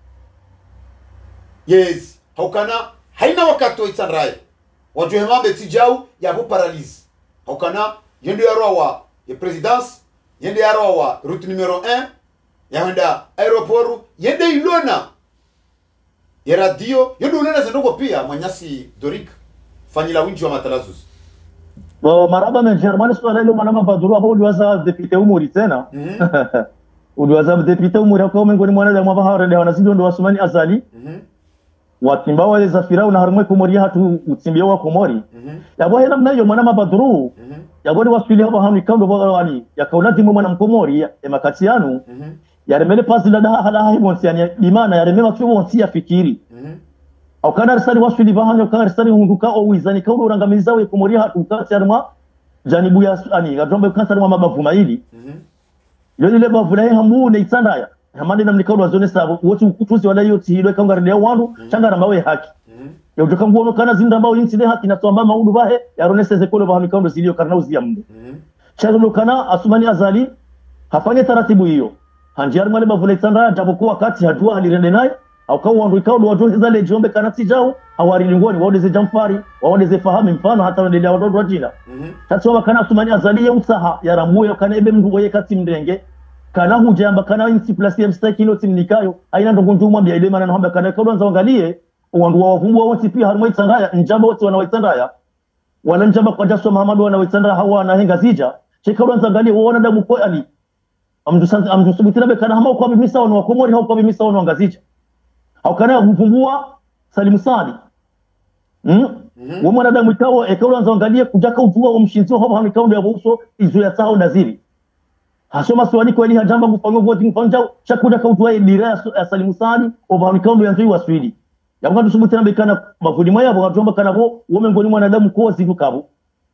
yes haukana haina wakati wa itsandraya wajuhe mambe tijau ya bu paralyse haukana yendo ya roa ya présidence yendo ya roa route numero un ya henda aeroport yende ilona ya radio yendo ulena zendogo pia mwanyasi dorik fanyila winji wa matalazus bo maraba men germani swala ile mwanama baduru hapo uliwaza deputy umuri tena uliwaza deputy umuri kwa mengoni mwana da mwaba hawre wana sindo ndo Asumani Azali mhm watimba wale za Firauna harumwe Komori hatu utimbia wa Komori mhm yabo hela mnayo mwanama baduru mhm yabo ni wasili hapo hanu ikando bwa wali yakaunati mwana mkomori ya makati yanu mhm yaremele pasi la daha hala hayi bonsi yani limana yaremele watu bonsi ya fikiri mhm au kana risali wasili bahanyo kana risali hunduka o wizani kaudo urangamiza we Komori hatu ukati arma janibu ya ani gadombe kansa arma mabavu maili mhm yoni le bavu la hamu ne itsandraya hamande namni kaudo zone sabo wote ukutuzi wala yoti hilo kanga rende wandu changara mawe haki ya utoka nguono kana zinda mbao inside haki na tuamba maudu bahe ya ronese zekolo bahamu kaudo zilio karna uzia mdo chazolo kana Asumani Azali hafanye taratibu hiyo hanjiar male bavu la itsandraya japokuwa wakati hatua halirende naye au kwa wandu ikaudo watu zale jombe kana tijao hawari lingoni waodeze jamfari waodeze fahamu mfano hata wendelea wadodo wajina tatsoba kana Asumani Azali ya utsaha ya ramuyo kana ebe mndu oye kati mdenge kana hujamba kana insi plus mstaki kilo timnikayo aina ndo kunjumwa bia ile maana naomba kana kaudo anza angalie wandu wavumbua wote pia harimo itandaya njamba wote wanawaitandaya wala njamba kwa jaso Muhammadu wanawaitandaya hawa na henga zija chekalo nzangalie waona damu kwa ali amdusanza amdusubitira bekana hama kwa bimisa wana wakomori hao kwa bimisa wana ngazija au kana kuvumbua Salimu Sadi mm mm -hmm. Wamwana damu ikawa ekalo nzangalie kujaka ujua umshinzio hapo hapo ikawa ya uso izo ya sao naziri hasoma swali kwa ili hajamba kufanywa voting mfanja chakuda kautwa dira ya Salimu Sadi oba ikawa ya nzoi wa Swidi yabanga tusubutira bekana mavudi moya abo katomba kana bo wome ngoni mwanadamu kozi tukabo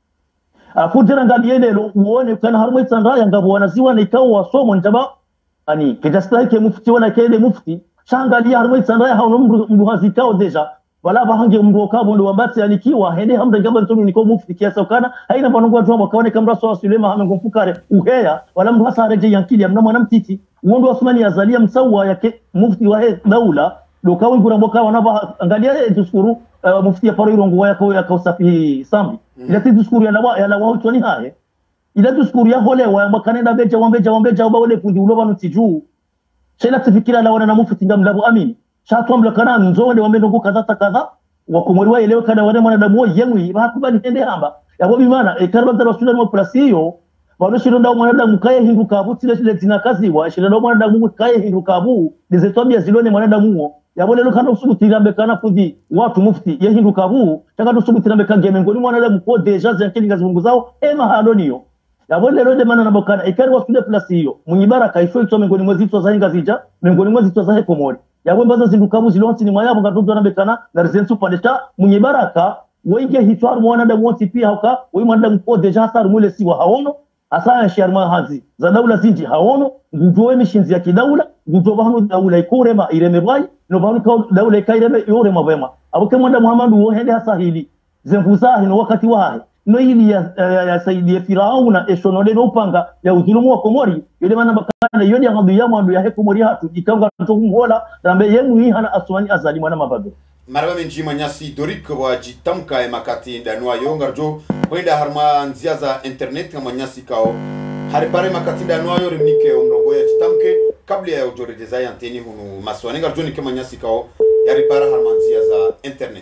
afutira ngaliye lelo uone kana harimo itsandaya ngabo wanaziwa na ikawa wasomo njaba ani kidasta yake mufti wana kede mufti shangalia harimo itsandaya hao mndu hazikao deja wala bahange mndu okabo ndo wambati alikiwa hende hamda ngaba ntonu niko mufti kiasa kana haina banongo atu wakaone kamra sawa Sulema hame ngomfukare uheya wala mndu hasa reje yankili amna mwana mtiti uondo Osmani azalia msawa yake mufti wa daula doka wengura mboka wanaba angalia diskuru uh, mufti ya paro irongo yako yakausafi sambi mm. Ila diskuru ya lawa ya lawa utoni haye ila diskuru ya hole wa makanenda beja wambeja wambeja wabawole fundi uloba nutiju shela tifikira la wana na mufti ngamlabo amini shatwa mlakana nzone wamendo kadha kadha wakomori wa elewa kana wana mwanadamu yemwi bakubali hende hamba yabo bimana e karba tara sudan mo plasiyo bado shironda mwanadamu kaye hindu kabu tile tile tinakaziwa shironda mwanadamu kaye hindu kabu dizetwabia zilone mwanadamu yabone lokana usubutira mbekana fudi watu mufti yehindu kabu taka usubutira mbekanga ngoni mwanadamu ko deja zankili ngazungu zao ema haloniyo yabone lode mana nabokana ikari wasude plasiyo munyibaraka ifo ito ngoni mwezi to zahinga zija ngoni mwezi to zahe komori yabone bazo zindukabu zilonsi ni mwayabo ngatuzo nambekana na resensu padeta munyibaraka wenge hitwar mwanadamu wote pia hauka wewe mwanadamu ko deja hasar mule siwa haono asaya sharma hazi za daula zinji haono ngujoe mishinzi ya kidaula ngujoe bahanu daula ikurema iremerwai no bahanu ka daula ikaireme yore mabema abuke mwanda Muhammadu wo hende hasahili zenguzahi no wakati wahe no hili ya, ya, ya saidi ya Firauna eshonole no upanga ya udhulumu wa Komori ile maana bakana yoni ya ngandu ya mwandu ya he Komori hatu ikanga tokumhola rambe yemu hii hana aswani azali mwana mabado maraba menji manyasi dorik wa jitamka e makati ndanwa yongarjo kwenda harma nzia za internet kama nyasi kao haripare makati ndanwa yo rimnike omrongo ya jitamke kabla ya ujorejeza ya anteni hunu maswani ngarjo ni kama nyasi kao ya ripara harma nzia za internet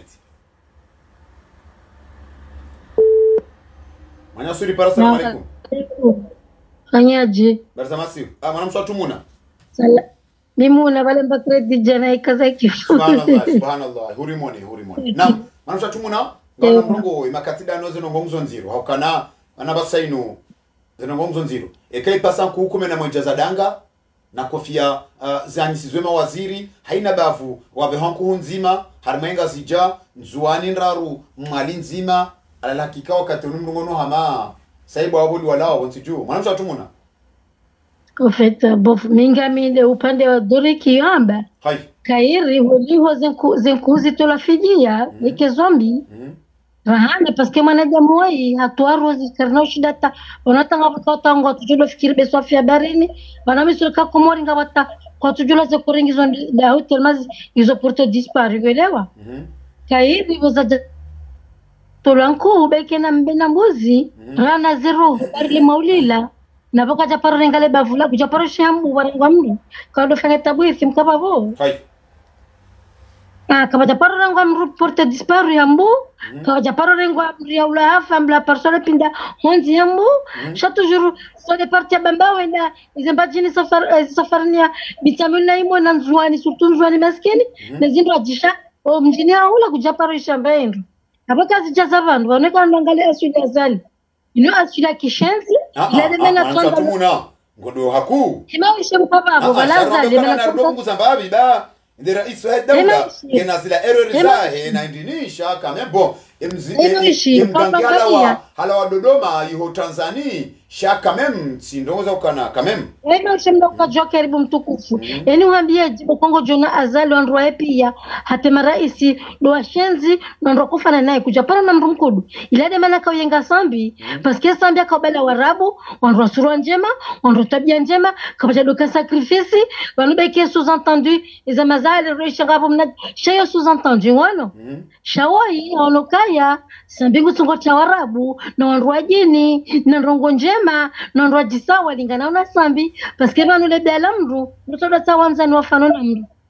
manyasi ripara. Assalamu alaikum. Fanyaje barzamasi ah mwana mswatu muna sala mimuna wale mbakredi jana ikaza kifu subhanallah subhanallah hurimoni hurimoni nam mwana mswatu muna ngana mrongo imakati ndanwa zino ngomzo nziro haukana anabasainu zino ngomzo nziro ekai pasa kuhukume na mwenja za danga na kofia uh, zani sizwema waziri haina bavu wabe hanku nzima harmenga zija nzuani nraru mwali nzima alala kikao katonu mrungono hama saibu wabuli walao wonsiju mwana mswatu muna en fait bof minga minde upande wa doriki yamba hai kairi waliho zenku zenkuzi tolafijia mm. Ike zombi mm. Rahane paske mwanadamu wai hatuaro zikarna shidata wanatanga bakata ngo tujulo fikiri beso afya barini wanamisura ka Komori ngabata kwa tujulo ze kuringizo da hotel mazi izo porto disparu gwelewa mm. Kairi bozaja tolanko beke na mbena mbuzi mm. Rana zero barili maulila na boka japaro rengale bavula kujaparo shambu warangwa mdu kado fanga tabuisi mkabavo hai ah kaba japaro rengwa mru porte disparu yambu mm. Kaba japaro rengwa ya ula hafa mbla persona pinda honzi yambu mm. Chaque jour so de partia bamba wenda izembajini safar safarnia bitamuna imo na nzuani surtout nzuani maskini mm. Nezindo ajisha o mjini haula kujaparo shamba yendo aboka zijaza vandu waneka ndangale asuli azali ino asuli kishenzi ila demena tsonda muna ngodo haku ima ishem papa balaza demena tsonda ngo zambabi ba ndera iso hedawla kena zila error zahe na indinisha kama bon emzi mkangala wa hala wa Dodoma yuho Tanzania shaka mem sindongoza ukana kamem ema shemda kwa joker bu mtukufu yani uambie jibo Kongo jona azali wanroe pia hate maraisi do washenzi ndo kufana naye kujapana na mrumkudu ilade maana ka yenga sambi paske sambi akabala warabu wanro sura njema wanro tabia njema kabaja doka sacrifice wanubeke sous-entendu iza mazali rishagabu mna shayo sous-entendu wano shawai onokaya sambi ngutungo cha warabu na wanro jini na rongo njema na ndo jisawa lingana una sambi paske banu le bela mru mtoto tawa mzani wafano na mru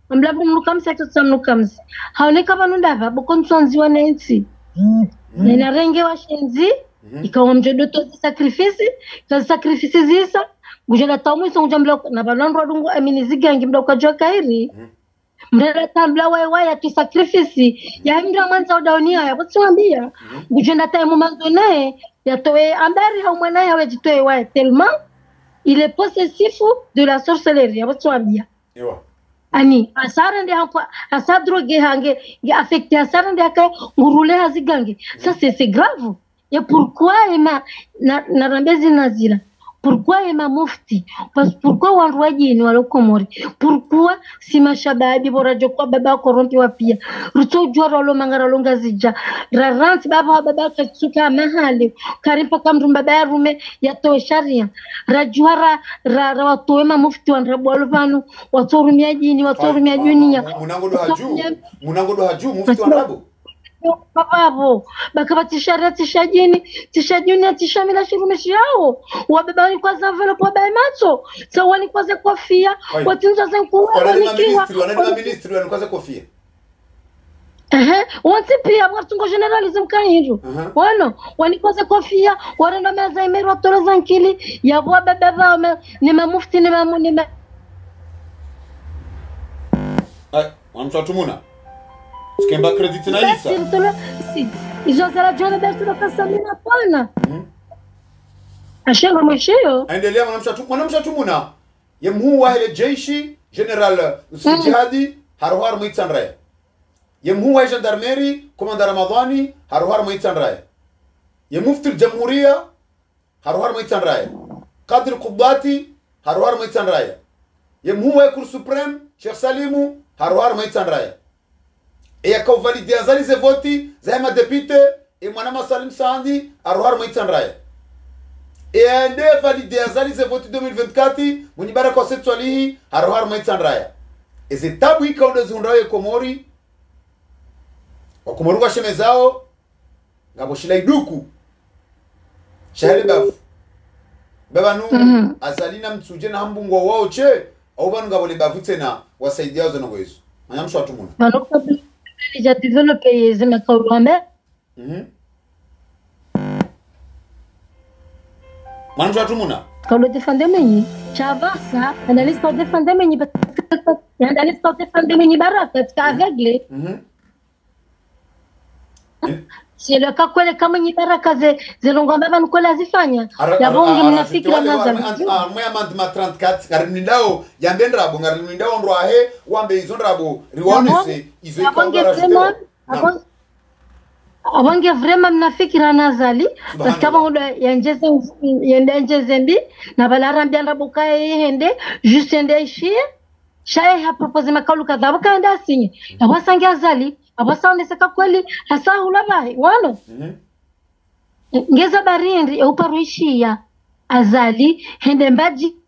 Mlabu mnukamsi atosa mnukamsi. Haoneka banundava boko nsonziwa nensi. Nena renge wa shenzi ikawa mjodo to sacrifice ka sacrifice zisa gujela tamu sonja mla na balondro dungu amini zigangi mla ukajwa kairi. Mrela tambla wai wai tu sacrifice ya mra manza udaunia ya botwambia gujenda taimu manzo naye ya towe ambari ha mwana ya wejitoe wai tellement il est possessif de la sorcellerie ya botwambia. Ewa. Ani asara ndi hapa asa drogue hange nge affecté asara ndi aka ngurule hazigange ça c'est c'est grave et pourquoi ema na na rambezi nazira pourquoi ema mufti parce pourquoi wanruaji ni walokomori pourquoi si mashababi borajo kwa baba korompi wapia ruto jora lo mangara longa zija rarant baba baba katsuka mahali karimpa kamru baba rume yatoe sharia rajwara ra watoe ma mufti wanrabu alvanu watorumia jini watorumia dunia munangodo haju munangodo haju mufti wanrabu bababo bakabatisha tisha jini tisha jini tisha mila shirumeshi yao wabeba ni kwa envelope wabeba macho sawani kwa za kofia watinza za kuwa wanikiwa wanaenda ministry wanakwaza kofia eh wanti pia watungo generalism kainjo wano wanikwaza kofia warenda meza imero toroza nkili ya wabeba ba ni mamufti ni mamu ni ay wamchatumuna Skemba credit na Isa. Izo zara jona betu na kasamina pana. Ashenga mwishio. Endelea mwanamshatu mwanamshatumuna. Yemhu wa ile jeshi general Usijihadi haruhar muitsanraya. Yemhu wa gendarmerie commandant Ramadhani haruhar muitsanraya. Yemufti al-Jamhuriya haruhar muitsanraya. Qadri Qubati haruhar muitsanraya. Yemhu wa Cour suprême Sheikh Salimu haruhar muitsanraya. E akavalidia zali ze voti za ma député e mwana Salim Sandi aruhar muitsanraya. E ande validia zali ze voti deux mille vingt-quatre muni baraka setwalihi aruhar muitsanraya. E ze tabu ikaonde zunraye Komori wakomori kwa shemezao ngabo shilaiduku shahele bafu baba nu mm -hmm. azalina mtsuje na hambungwa wao che au banu ngabo le bafu tena wasaidia zo ngo yesu manyamsho atumuna banoka déjà développé zema kawame mhm manyamsho atumuna kalau defender menyi chavasa analyse pour defender menyi analyse pour defender menyi baraka ta aveugle mhm si le cas kwele kama nyi baraka ze zelongomba banu kola zifanya ya bonge mnafikira naza moya mandima trente-quatre garimindao yambendra bo garimindao ndo ahe wambe izo ndrabo riwonese izo ikangara abange vraiment mnafikira nazali parce que avant yanjeze yanjeze mbi na balarambia ndrabo kae hende juste ende shie shaye ha propose makalu kadhabu kaenda sinye yawasangia azali abasande seka kweli hasa hulabai wano mm -hmm. ngeza barindi uparuishia azali hende mbaji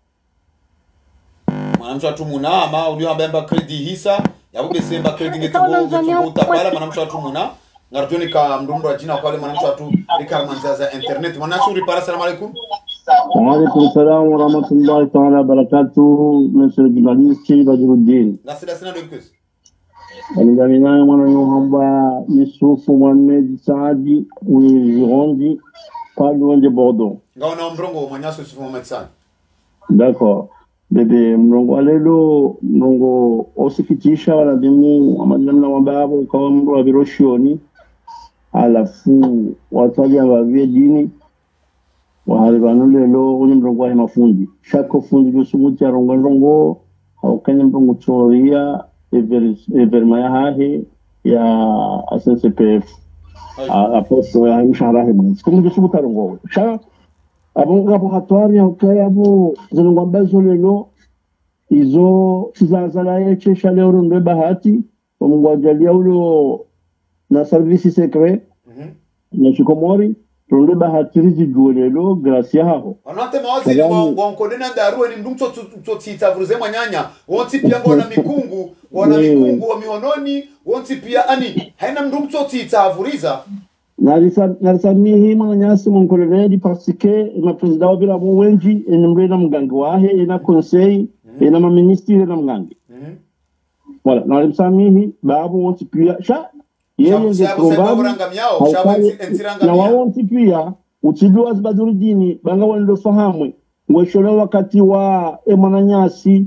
mwanamsho atumuna ama ulio ambemba credit hisa yabuge semba credit ngetugo utapala mwanamsho atumuna ngarjoni ka mdundo ajina kwa wale mwanamsho atu rikarmanzaza internet mwanashu ripara. Assalamu alaikum. Wa alaikum salam wa rahmatullahi ta'ala barakatuh. Monsieur journaliste Badruddin nasida sina dokes Alidamina mwana yohamba Yusufu Mohamed Saadi Ujirondi pas loin de Bordeaux. Ngaona mrongo mwanyaso Yusufu Mohamed Saadi. D'accord. Bebe mrongo alelo mrongo osikitisha wala dimu amadamna mababo kwa mro wa biroshoni alafu wataja wavie dini wahalibanu lelo uni mrongo wa mafundi shako fundi yusubuti ya rongo rongo haukanye mrongo choria evermaya hahe ya S N C P F aposto ya mshahara mwezi kama yusubuti rongo sha abo laboratoire okay abo zilongombazo lelo izo sizazala yeche shale ndo bahati omngwajalia ulo na service secret mhm na chikomori ndo bahati rizijwe lelo gracia haho anate mawazi ngo nkodena ndaruwe ni mdumto tsotita vuruze manyanya wonti pia ngona mikungu wana mikungu wa mihononi wonti pia ani haina mdumto tsotita vuriza Narisa narisa mihi manyasi monkoleledi parce que ma président obira bo wenji en mrena mgangi wahe ina conseil ina ma ministre na mgangi Voilà, na msamihi babu wonti pia sha yeye ndio probable na wawonti pia utidwa Badruddin banga wendo fahamu ngweshora wakati wa Emananyasi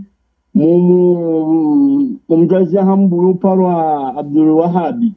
mu mumjazi hambulu parwa Abdul Wahabi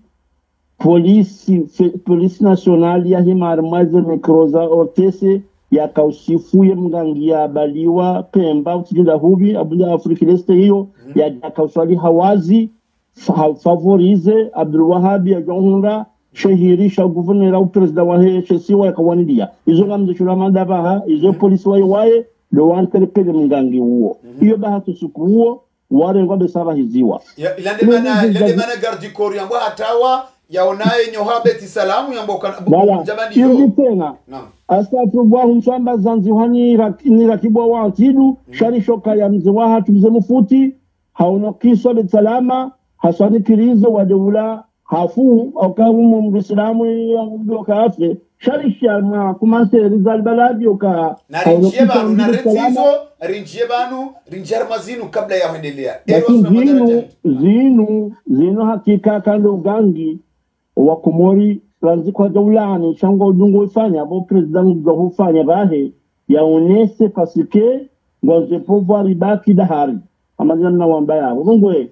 polisi polisi nationale ya himar maze mikroza ortese ya kaushifuye mgangia baliwa Pemba utijinda hubi abuja Afrika leste hiyo mm. ya kauswali hawazi fa favorize Abdul Wahabi ya jonhunda shehirisha guvernera u president wa hesi wa kawanidia izo ngamze shura mandabaha izo mm. polisi wa waye do wanterpele mgangi huo hiyo mm -hmm. baha tusuku huo wale ngombe saba hiziwa ya ilande mana ilande mana gardi kori yambo atawa yaonaye nyohabeti salamu yambo jamani hiyo tena naam asatu bwa humshamba zanziwani ni rakibwa wa tidu mm. shari shoka ya mziwaha tumze mufuti haono kiswa bet salama hasani kirizo wa dawla hafu au kamu muislamu yangu kafe shari shama kumanse rizal baladi oka na rinjie banu na retizo rinjie banu rinjar mazinu kabla ya kuendelea zinu zinu zinu hakika kando gangi wa Komori lanziko dawlani chango dungo ifanya abo president ngo hufanya bahe yaonese pasike ngoje pouvoir ibaki dahari amazana na wambaya ngwe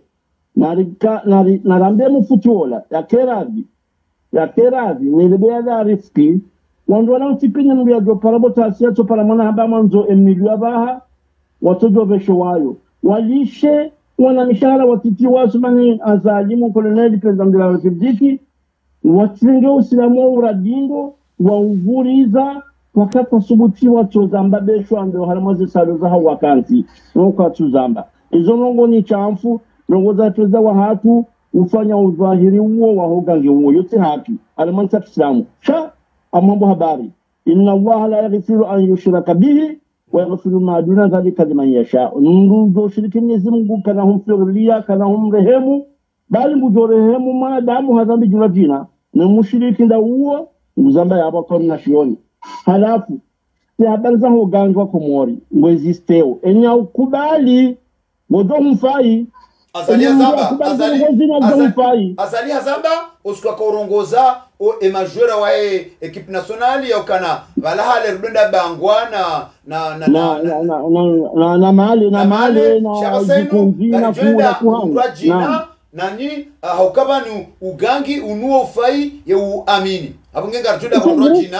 narika nari narambe mufutola yakeradi yakeradi nilibea da riski wando wana utipenya mbya do parabota siato para mwana hamba manzo emilio baha watojo besho wayo walishe wana mishahara watiti wasumani azalimu koloneli president de la republique watenge usilamu uradingo wa uvuriza wakati subuti watu zamba besho ando haramaze saloza hawakanti nuko tuzamba izo nongo ni chamfu nongo za tuza wa hatu ufanya udhahiri huo wa hogange huo yote haki alamanta islamu sha amambo habari inna allaha la yaghfiru an yushraka bihi wa yaghfiru ma duna dhalika liman yasha nungu shiriki Mwenyezi Mungu kana humfiria kana humrehemu bali mujorehemu maadamu hadhambi jina na mushiriki nda huo mzamba yaba kwa mnashioni halafu si habari za hogange wa Komori ngwezisteo enya ukubali ngodo mfai azali azamba azali azali azali azamba uskwa korongoza o emajora wa equipe nationale ya kana bala hale rudenda bangwana na na na na na na mali na mali na jikunzina kuwa kuhanga nani haukabanu ugangi unuo ufai ya uamini abungenga rjuda kondrojina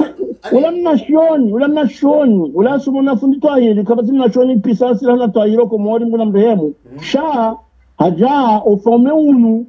ula mnashoni ula mnashoni ula sumona fundi twahiri kabati mnashoni pisasi la twahiro Komori mbona mrehemu sha haja ofome unu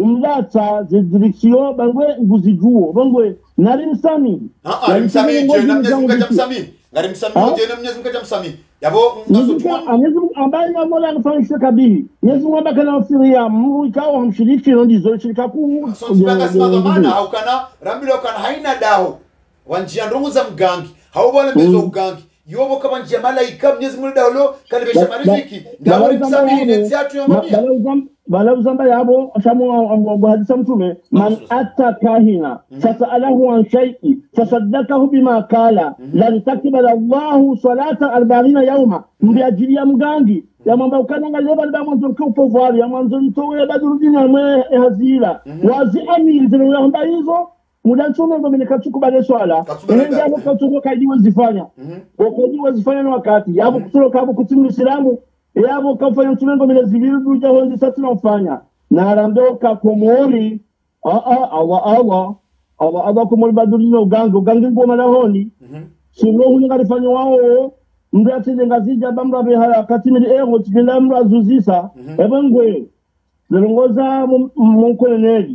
umlata zedireksio bangwe nguzijuo bangwe nari msami ah ah msami je na mnyezi mkaja msami ngari msami je na mnyezi mkaja msami yabo ngasotumwa amezi ambaye na mola anafanyisha kabihi Mwenyezi Mungu abakana usiria Mungu ikawa mshiriki ndizo shirika kuu so tibanga simazamana au kana rambilo kana haina daho wanjia ndongo za mgangi haubona bezo ugangi yobo kama njia malaika Mwenyezi Mungu daho kalibesha mariziki ndawo msami ni tiatu ya mamia bala uzamba yabo shamu hadisa mtume man atakahina fasalahu an shay'i fasaddaqahu bima qala lan takbala Allahu salata arba'ina yawma mbiajili ya mgangi ya mambo ukananga leba nda mwanzo kwa pouvoir ya mwanzo mtowe Badruddin amwe hazila wazi amili zile hamba hizo mudanchome ndo menekatuku bale swala nenda hapo katuko kajiwe zifanya wakajiwe zifanya na wakati yabo kutoka hapo kutimu Islamu yabo kafanya mtumengo mile zibiru ja hondi sasa nafanya na arambeo ka Komori a a Allah Allah Allah Allah Komori Badruddin ugango ugango ngoma la honi sivyo huni ngalifanya wao mbrati ngazija bamba be hakati mili ego tikenda mrazuzisa ebengwe zilongoza mkoneneli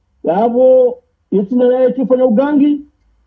yabo yetina yeye kifanya ugangi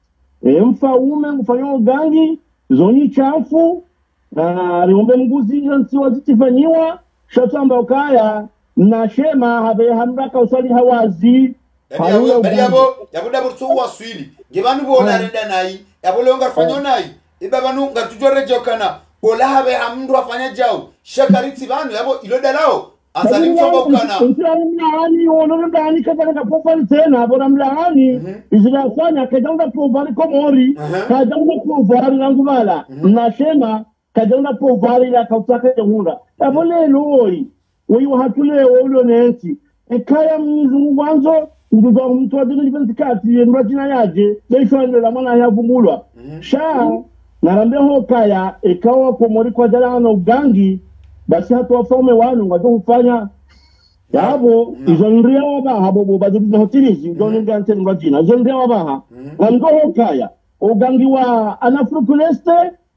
emfa ume kufanya ugangi zoni chafu na riombe mguzi nsi wazitifanywa shatamba ukaya na shema habe hamraka usali hawazi hayo bali yabo yabuda burtu waswili ngibanu bona renda nayi yabo longa fanyo nayi ibabanu ngatujore jokana bola habe hamndu afanya jao shakariti banu yabo ilodalao azali mfamba ukana mlaani ono mlaani kaza nga profile tena bona mlaani izila fanya kaja profile Komori kaja profile ngubala na shema kajonda pouvoir la kautaka yungura abole loi wewe hatule ule neti ekaya mzungu mwanzo ndio mtu wa dini kati ndio jina yaje besho ndio la mwana yavumulwa sha narambia ho kaya ekawa komori kwa jala na ugangi basi hatu wafaume wanu ngato kufanya yabo izo ndia wabaha bobo baje na hotelizi ndio ndio nteni ndio jina izo ndia wabaha ngamgo ho kaya ugangi wa anafrukuleste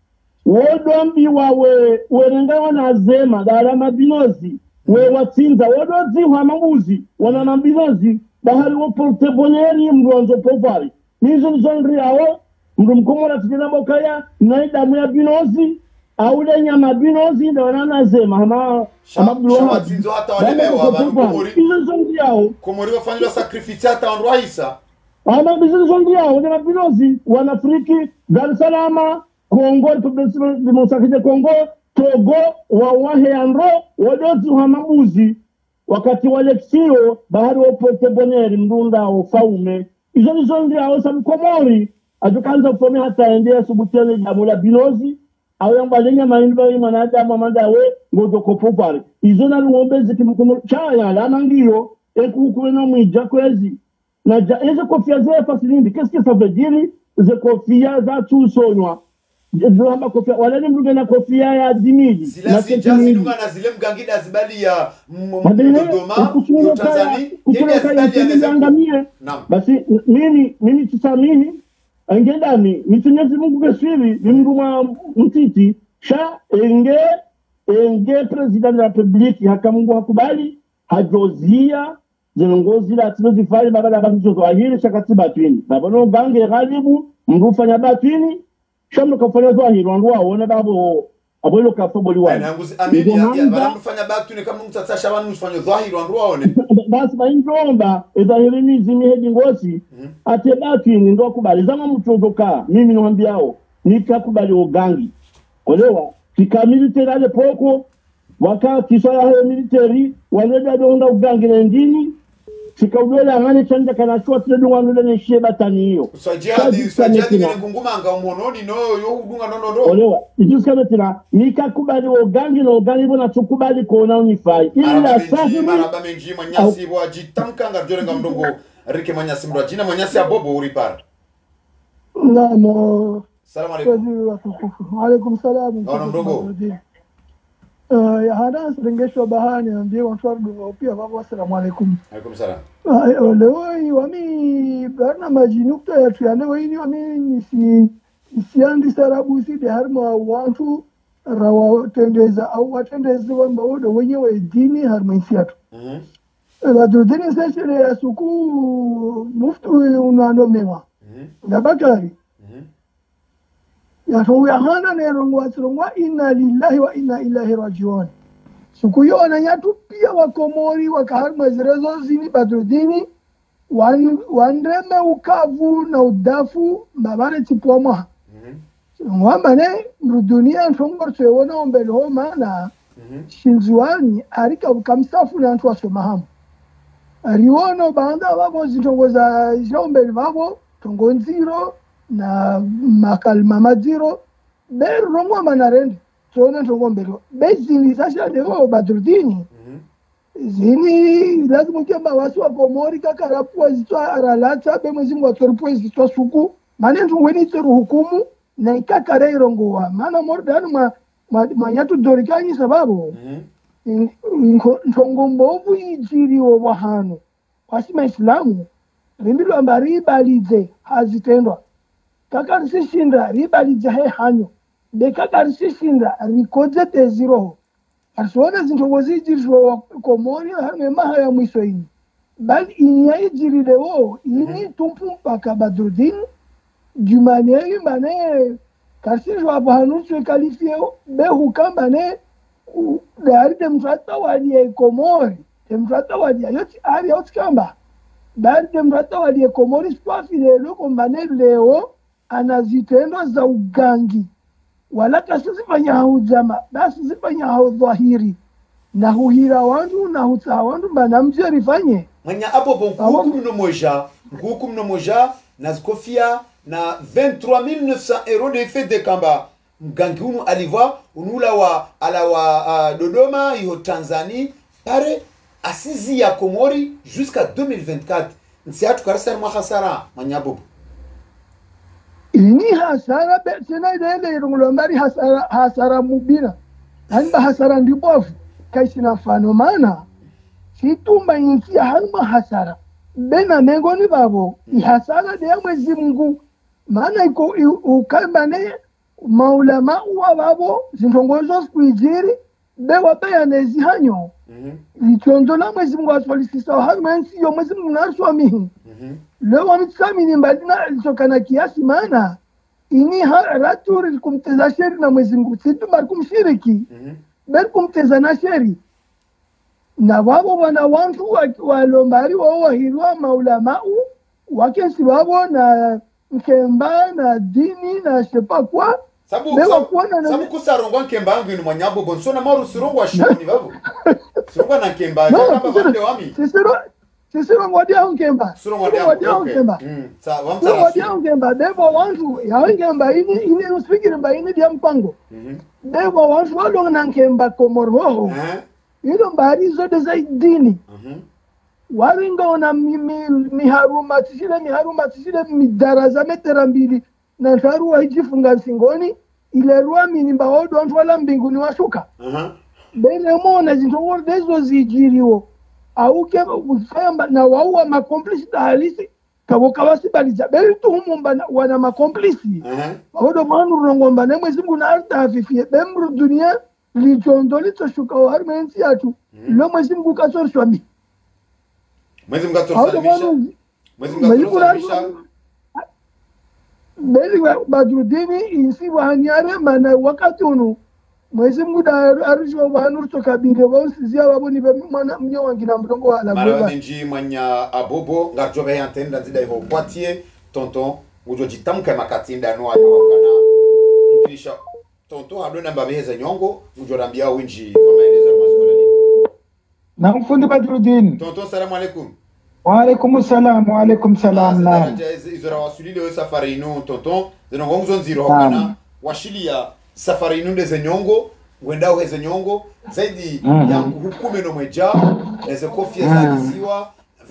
wodombi wawe werengawa na zema dara mabinozi we watsinza wodozi wa mamuzi wana mabinozi bahari wo porteboneri mronzo povari nizo nzondri yao mndu mkomora tijina bokaya na damu ya binozi aule nyama binozi ndo wana zema ama ama bluwa watsinzo hata walemewa abantu nizo nzondri yao komori wafanywa sacrifice hata onrwa isa ama bizo nzondri yao na binozi wana Afriki Dar es Salaam Kongo Republic Democratic Kongo Togo wa waheandro wodozi wa mamuzi wakati walexio bahari wa porteboneri mrunda ufaume izo nizo ndia sa mkomori ajukanza kufanya hata endea subutiane jamu la binozi au yambalenya maindu wa manadamu amandawe ngojo kopopari izo na luombezi kimkomori chaya la nangio ekukuwe na mwija kwezi na ja, eze kofia zee fasilindi qu'est-ce que ça veut dire ze kofia za tusonywa Zilamba kofia wale ni mduge na kofia ya dimili zila zijazi dunga na zile mgangida zibali ya Dodoma yo Tanzania yeye asibali ya nezeku basi mimi mimi tusamini angedami mitinyezi Mungu kesiri nimruma mtiti sha enge enge president la republiki haka Mungu hakubali hajozia zinongozi la tunozifanya baba la bantu zo ahiri shakati batwini baba no bange ghalibu mrufanya batwini shamlo kafanya zahiri wandu waona babo abolo kafoboli wao na nguzi amini ya banamfanya batwini kama mtatasha wanu ufanya zahiri wandu waone basi baindromba ezahiri mizimi heji ngosi ate batwini ndo kubali zama mtodoka mimi niwaambiao nitakubali ugangi olewa kikamilitera ale poko wakati kisha ya military waleda donda ugangi na ndini sikaudola ngane chanda kana shwa tule dunga nule sheba tani hiyo usajadi usajadi ngene ngunguma anga umononi no yo udunga no no olewa ijuska metina nikakubali ugangi na ugangi bona tukubali kuona unifai ila safi maraba menji manyasi bo ajitanka ngadore ngamdongo rike manyasi mro jina manyasi abobo uripara namo salamu alaykum wa alaykum salam na mdogo ya hada sirengesho bahani ndiye watu pia baba assalamu alaykum alaykum salam leo wami barna majinukta ya tuyane wini wami nisi isiandi sarabu si de harma wantu rawa tendeza au watendezi wamba wodo wenyewe dini harma isiatu mhm la dini sasa ya suku muftu unano mema mhm na bakari ya to ya hana ne rongwa rongwa inna lillahi wa inna ilaihi rajiun siku hiyo wananyatu pia wakomori wakaharma zirezo zini badrudini wan wandreme ukavu na udafu babare tipoma mhm ngwamba ne dunia ntongor seona ombele ho mana mhm shinziwani arika ukamsafu na ntu wasomahamu ariwono banda babo zitongoza zombele babo tongonziro na makalma maziro ber romwa manarende tona tongombelo bezini sasa leo badrudini zini lazima kamba wasu wa komori kakarapua zitwa aralata be mwezi mwa torpo zitwa suku maana ntungweni tseru hukumu na ikakare irongowa maana mordano ma manyatu dorikani sababu ntongombovu ijiri wa wahano wasima islamu rimbilo ambari balize hazitendwa kakarisishinda ribaliza he hanyo de kakarisishinda rikoze teziro asona zintongozi jirwa komori harme maha ya mwisoini bali inya ijiri lewo ini tumpu mpaka badrudin jumane mbane karsijwa bahanu tse kalifio be hukamba ne de aride mfata wali komori mfata wali yoti ari yoti kamba bali mfata wali komori spafi lelo kombane leo anazitendo za ugangi wala kasifanya hujama basi zifanya dhahiri na huhira wandu na huta wandu bana mjerifanye mwanya hapo bonku mno moja nguku mno moja na skofia na vingt-trois mille neuf cents euros de fait de kamba mgangi unu alivwa unula wa ala wa uh, Dodoma hiyo Tanzania pare asizi ya Komori jusqu'à deux mille vingt-quatre nsiatu karasa mwa hasara manyabubu ini hasara be tena ile ngolombari hasara hasara mubina hamba hasara ndibofu kaisina fano mana situmba insi halma hasara bena mengoni babo ihasara de Mwenyezi Mungu maana iko ukamba ne maulama wa babo zintongozo sikuijiri bewa beya nezi hanyo lichondo la Mwenyezi Mungu aswalisisa halma insi yo Mwenyezi Mungu naswamihi leo mtsami ni mbadina alitokana kiasi maana ini raturi kumteza sheri na Mwenyezi Mungu situmba kumshiriki bali kumteza na sheri na wabo wana wantu walombari wao wahirwa maulama wakesi wabo na mkemba na dini na shepa kwa sabu sabu, sabu kusarongwa nkemba yangu ni mwanyabo bonsona maru surongwa shoni babo surongwa na nkemba kama bande wami sisiro sisiro ngodia nkemba surongwa nkemba mm sa wamtara ngodia nkemba debo wantu ya nkemba ini ini uspikiri mba ini dia mpango mhm debo wantu walo na nkemba komoro eh ilo mbari zote za dini mhm waringa ona miharuma tishile miharuma tishile midaraza metera mbili na taruwa ijifunga singoni ile ruwa minimba wodo wantu wala mbinguni washuka mhm bele mona zintongoro dezo zijiriwo auke ufamba na wauwa makomplisi halisi kabo kawasi baliza bele tuhumumba wana makomplisi mhm wodo manu rongomba na Mwenyezi Mungu na arta afifie bemru dunia lichondo litoshuka harmensi yatu lo Mwenyezi Mungu kasorshwa mi Mwenyezi Mungu kasorshwa Mwenyezi Mungu kasorshwa beli badrudini insi wahanyare mana wakati unu Mwenyezi Mungu da arishwa wahanur tokabile wausizia waboni mwana mnyo wangina mtongo wala mara nji mwanya abobo ngarjobe yantenda zida hivo Poitiers tonton ujo jitamka makatinda no ayo wakana mkilisha tonton adona mbabeheza nyongo ujo rambia winji kwa maelezo masuala ni na mfundi badrudini tonton salamu alaikum wa alaikum salam wa alaikum salam na izora wasulile we safari inu tonton zinongo nziro wakana washilia safari inu ndeze nyongo gwenda uheze nyongo zaidi mm -hmm. ya hukume no mweja eze kofia mm -hmm. za ziwa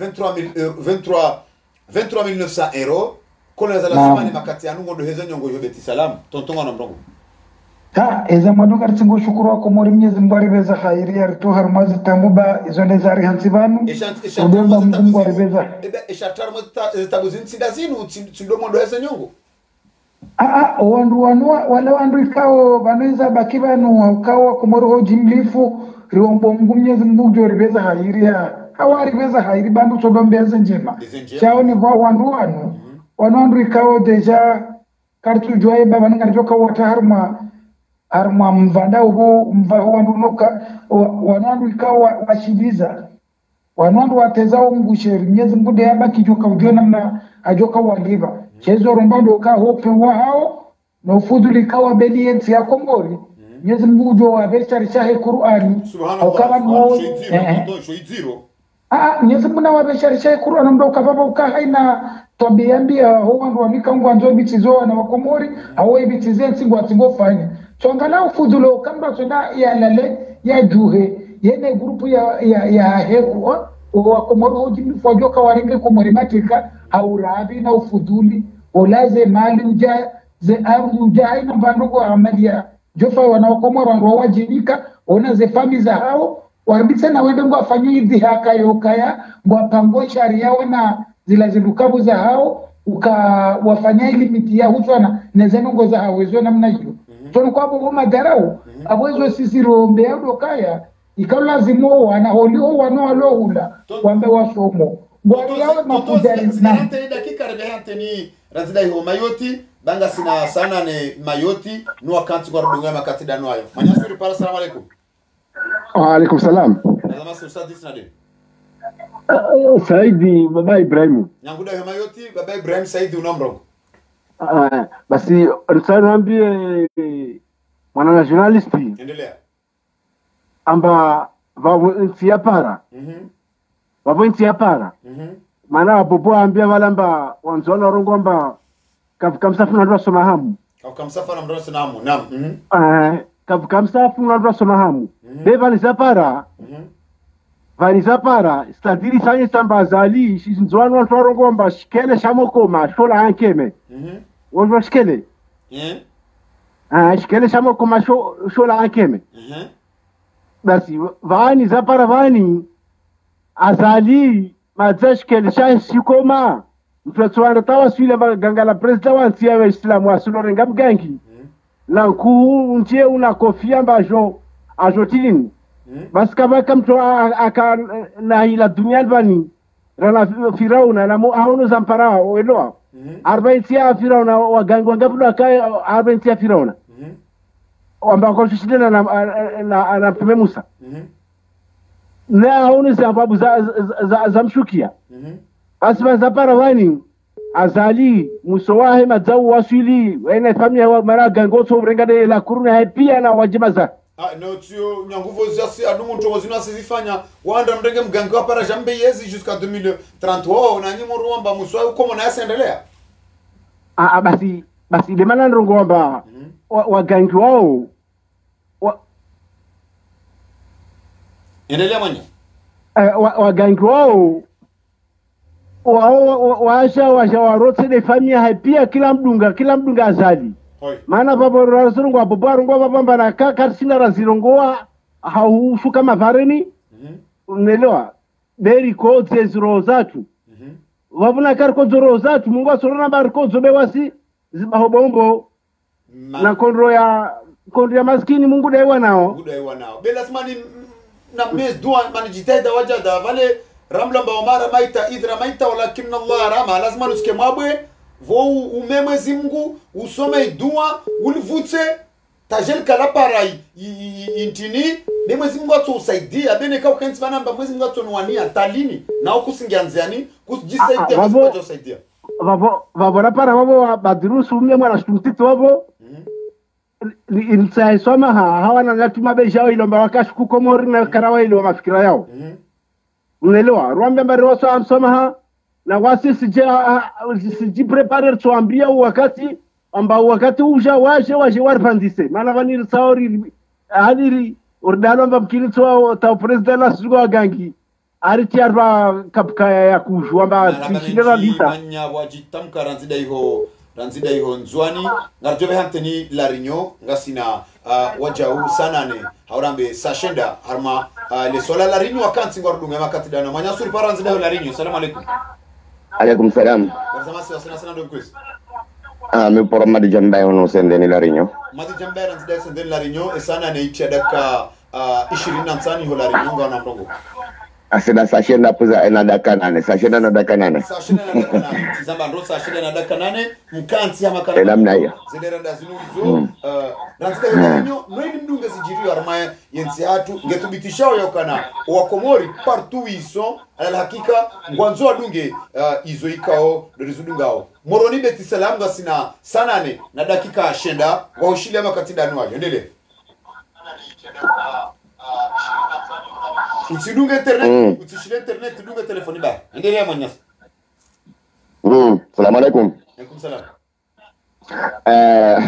vingt-trois mille neuf cents euro kono za la semana makati ya nungo ndo heze nyongo yobeti salam tonton wana mrongo ta eza mwadonga rtingo shukuru wako mori Mwenyezi Mungu aribeza khairi ya rito harumazi tamuba izonde zari hansibanu udemba Mungu aribeza eshatar mo tabuzi nsinda zinu tsindomo ndo heze nyongo ah wandu wanwa wala wandu ikao banaweza baki banu ukao kumoro jimlifu riombo Mwenyezi Mungu jo ribeza khairi ya hawari beza khairi bandu chodombeza njema chao ni wa wandu wanu wandu ikao deja kartu joye baba ngarjoka wata harma harma mvanda ubo mvaho wandu noka wandu ikao washidiza wandu watezao ngusheri Mwenyezi Mungu de yabaki joka ujiona mna ajoka waliva chezo rombando ka hope wao na ufudhuli kawa beliensi ya Komori Mwenyezi Mungu jo wavesha rishahe Qur'ani au kama no shoiziro ah Mwenyezi Mungu na wavesha rishahe Qur'ani ndo kapapa ukahaina tobiambia ho wandu wanika ngwanzo bitizo na Wakomori au ibitizensi ngwatingo fanya chongala ufudhulo kamba tuna ya lale ya juhe yene grupu ya ya ya heku wa Komori hoji fojoka waringe Komori matika au rabi na ufudhuli olaze mali uja ze ardhi uja ina mbanduko amalia jofa wanaokomora wawajibika ona ze fami za hao warbitse na wende ngo afanye hivi haka yokaya ngo pango sharia wana zila zilukabu za hao uka wafanya limiti ya huswana nezeno ngo za hawezo namna hiyo tono kwa bo madarau abwezo sisi rombe ado kaya ikao lazimo wana holio wana walohula wambe wasomo Bwari yawe mapudari na hante dakika rebe hante ni razida hiyo mayoti banga sina sana ne mayoti nuwa kanti kwa rudunga makati danu ayo manyasuri para salamu alaikum wa alaikum salam nazama sursa disnade Saidi baba Ibrahim nyanguda hiyo mayoti baba Ibrahim Saidi unomrongo ah basi rusana ambie mwana nationalisti endelea amba vavo ntia para mhm vavo ntia para mhm mana bobo ambia walamba wanzona rongomba kafukamsafu na ndo soma hamu kafukamsafu na ndo soma hamu naam mhm eh kafukamsafu na ndo soma hamu beba ni zapara mhm vaniza para stadiri sanye sambazali shinzwano wantwaro ngomba shikele shamokoma shola ankeme Mhm. wonjo shikele Eh? ah shikele shamokoma shola ankeme Mhm. basi vani za para vani azali mazashkele shashikoma mtwatswana tawaswile baganga la president wanti ya Islamu asulorenga mgangi na ku ntie una kofia mbajo ajotilini basi kama kamto aka na ila dunia bani rana firauna na haunu zampara elewa arobaini ya firauna waganga wangapi aka arobaini ya firauna ambako shishindana na na na Mtume Musa na haunu sababu za za, za mshukia asma za parawani azali musowahe madzau waswili wena famia wa maraga ngoto brengade la kuruna pia na wajimaza ah no tio nyanguvo zasi adungu nto wazina sizifanya wanda mrenge mgango wa para jambe yezi jusqu'à deux mille trente wao na nyimo ruamba muswa uko mona yasendelea ah basi basi de mana ndongo wamba wagangi wao endelea manya wagangi wao wao washa washa warote de famia pia kila mdunga kila mdunga azali maana babo rasulungu hapo baro ngwa bamba na kaka sina razirongoa haushuka mavareni unaelewa beri kote zero zatu wabuna kariko zero zatu mungu asorona bariko zobe wasi zibahobombo na kondro ya kondro ya maskini mungu daiwa nao mungu daiwa nao bela simani na mes dua manijitaida wajada vale ramla mba omara maita idra maita walakinna Allah rama lazima nusike mabwe vo umemwezi Mungu usome dua ulivute tajel kala parai intini be mwezi Mungu atusaidia bene ka ukanzi bana mba mwezi Mungu atonwania talini na ukusingianziani kujisaidia mwezi atusaidia babo babo na para babo badirusu umye mwana shtumtito babo ilitsai soma ha hawana natuma bejao ilomba wakashuku komori na karawa ile mafikira yao unaelewa ruambe mbari waso amsomaha na wasi sije siji prepare tuambia wakati ambao wakati uja waje waje warpandise maana vanili saori hadiri ordalo amba mkili twa ta president la sugo gangi ariti arba kapka ya kujwa amba sishindana lita manya wajitamka ranzida iho ranzida iho nzwani ngarjobe hanteni larinyo ngasina uh, wajau sanane haurambe sashenda harma uh, le sola larinyo wakansi ngordunga makati dana manya suri para ranzida larinyo. Assalamu alaikum. Alaikum salam. Barzamasi wasana sana ndo kwesi. Ah mi por madi jambe ono sendeni larinyo. Madi jambe ranzida sendeni larinyo esana ne itia daka uh, ishirini na tano ho larinyo ngana mrongo. Asina sashenda puza na daka nane sashenda na daka nane sashenda na daka nane tizamba ndo sashenda na daka nane mkanzi ama kana namna hiyo zile randa zinuzo uh, ranzika hiyo no ili mdunga zijirio arma yensi hatu ngetubitishao yokana wakomori partout ils sont ala hakika ngwanzo adunge uh, izo ikao dorizudungao moroni beti salam gasina sanane na dakika shenda wahushili ama katida nwayo endele usidunge internet mm. Usishile internet tudunge telefoni ba endelea mwanyasa. Mm. Salamu alaikum. Alaikum salam. Eh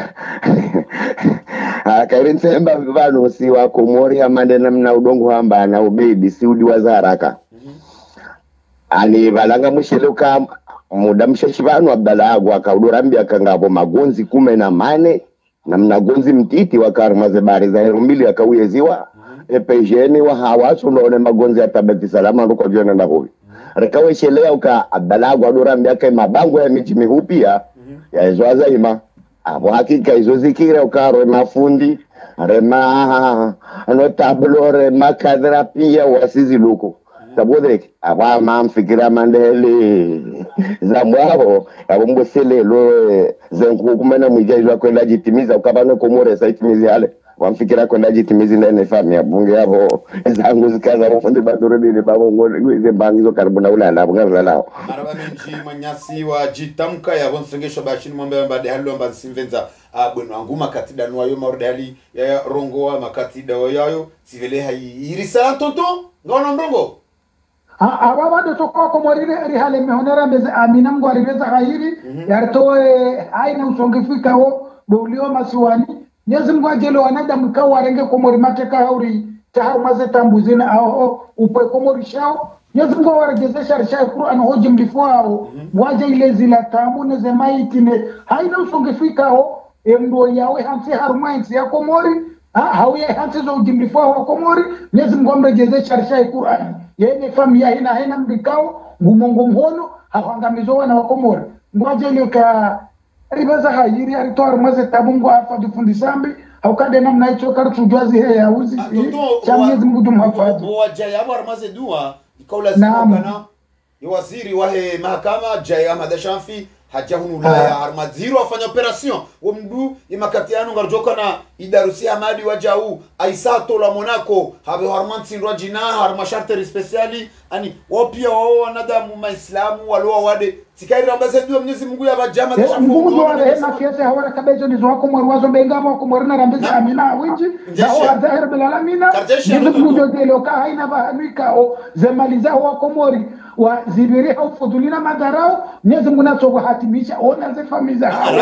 akairin semba vano si wa komori amande namna udongo hamba na ubedi si udi wazaraka mm-hmm. Ani balanga musheluka muda mshashibano abdalagu akaudorambia akangabo magonzi kume na mane na mnagonzi mtiti wakarmaze bari za mbili akaweziwa epejeni wa hawasu ndone magonzi ya tabeti salama ndoko jona ndahobi rekawe shelea uka abdalagu adorambia kai mabango ya miji mihupia ya izwaza ima abo hakika izo zikira ukaro mafundi rema ano tablo rema kadra pia wasizi luko tabodrek aba mamfikira mandele zamwabo abo mbosele lo zenku kumena mwijazwa kwenda jitimiza ukabano komore saitimizi yale wamfikira kwenda jitimizi ndene famia ya bunge hapo zangu zikaza ufundi badoro dini babo ngone hizo bangizo karibu na ulala bunga lao maraba menji manyasi wa jitamka ya bonsengesho bashini mwambe mbade halo mba simvenza abweno anguma katida nwayo maordali ya rongoa makatida wayo sivele hai irisala tonto ngono ndongo aba bado tokwa ko morire rihale mehonera mbeze amina mgo alibeza ghairi yartoe aina usongefika ho dolio masiwani Nyezi Mungu ajelo wanada mkao warenge ko mori mateka hauri tahar maze tambuzina au upe komorishao Mwenyezi Mungu warejezesha risha Qur'an hoji mlifwao waje ile zila tamu ne zemaiti ne haina usongefika ho endo yawe hansi harmainsi ya komori ha hawe hansi zo jimlifwao wa komori Mwenyezi Mungu amrejezesha risha Qur'an yeye familia ina haina mbikao ngumongo mhono hawangamizo wana wa komori ngoje ile ka ribaza hayiri alitoa maze tabu ngo afa difundisambi au kade namna hicho kartujwazi he ya uzi cha Mwenyezi Mungu tumhafadhi wajaya marmaze dua ikaula zikana waziri wa mahakama Jaya Ahmad Shafi hajahunu ulaya harmaziro afanya operation womdu imakatiano ngarjoka na idarusi Hamadi wajau Aisato la Monaco habe harmansi rwajina harma charter speciali ani wapia wao wanadamu maislamu walioa wade tikaira ambaze Mwenyezi Mungu ya bajama da Shafi Mungu ndo rehema kiasi hawara kabezo ni zwako mwarwazo bengamo ko mwarna rambe amina winji na wa zahir bil alamina Mwenyezi Mungu ndo delo ka haina bahanika o zemaliza wa komori wa zibiri au fudulina madarao Mwenyezi Mungu nacho hatimisha ona ze familia hao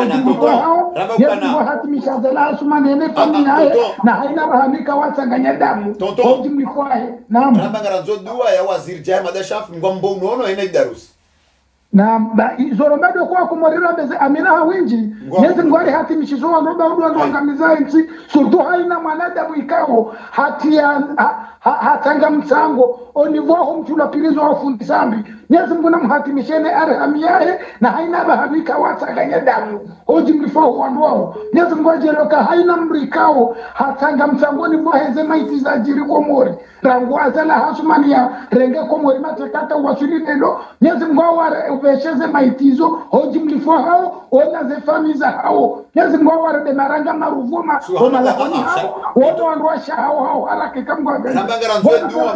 Mwenyezi Mungu hatimisha zala asumani ene familia na haina bahanika wasanganya damu hoji mlikwae naam rabanga razo dua ya waziri Jaya Ahmad Shafi ngombo unono ina idarusi na zoromado kwa kumorira beze amina hawinji Mwenyezi Mungu ali hatimishizo wa roba udu angamiza nchi surtu haina mwanadamu ikao hatia hatanga msango onivoho mtula pilizo wa fundi sambi Mwenyezi Mungu namhatimishene arhamiaye na haina bahamika wasanganya damu hoji mlifaho wanduao Mwenyezi Mungu ajeloka haina mrikao hatanga msango ni voheze maiti za jiri kwa mori rangu azala hasumania renge kwa mori matekata wasuli nelo Mwenyezi Mungu aware ubesheze maitizo hoji mlifaho ona ze famiza hao Mwenyezi Mungu aware de maranga maruvuma ona lakoni hao woto wanduasha hao hao harake kamgwa nabangara nzedua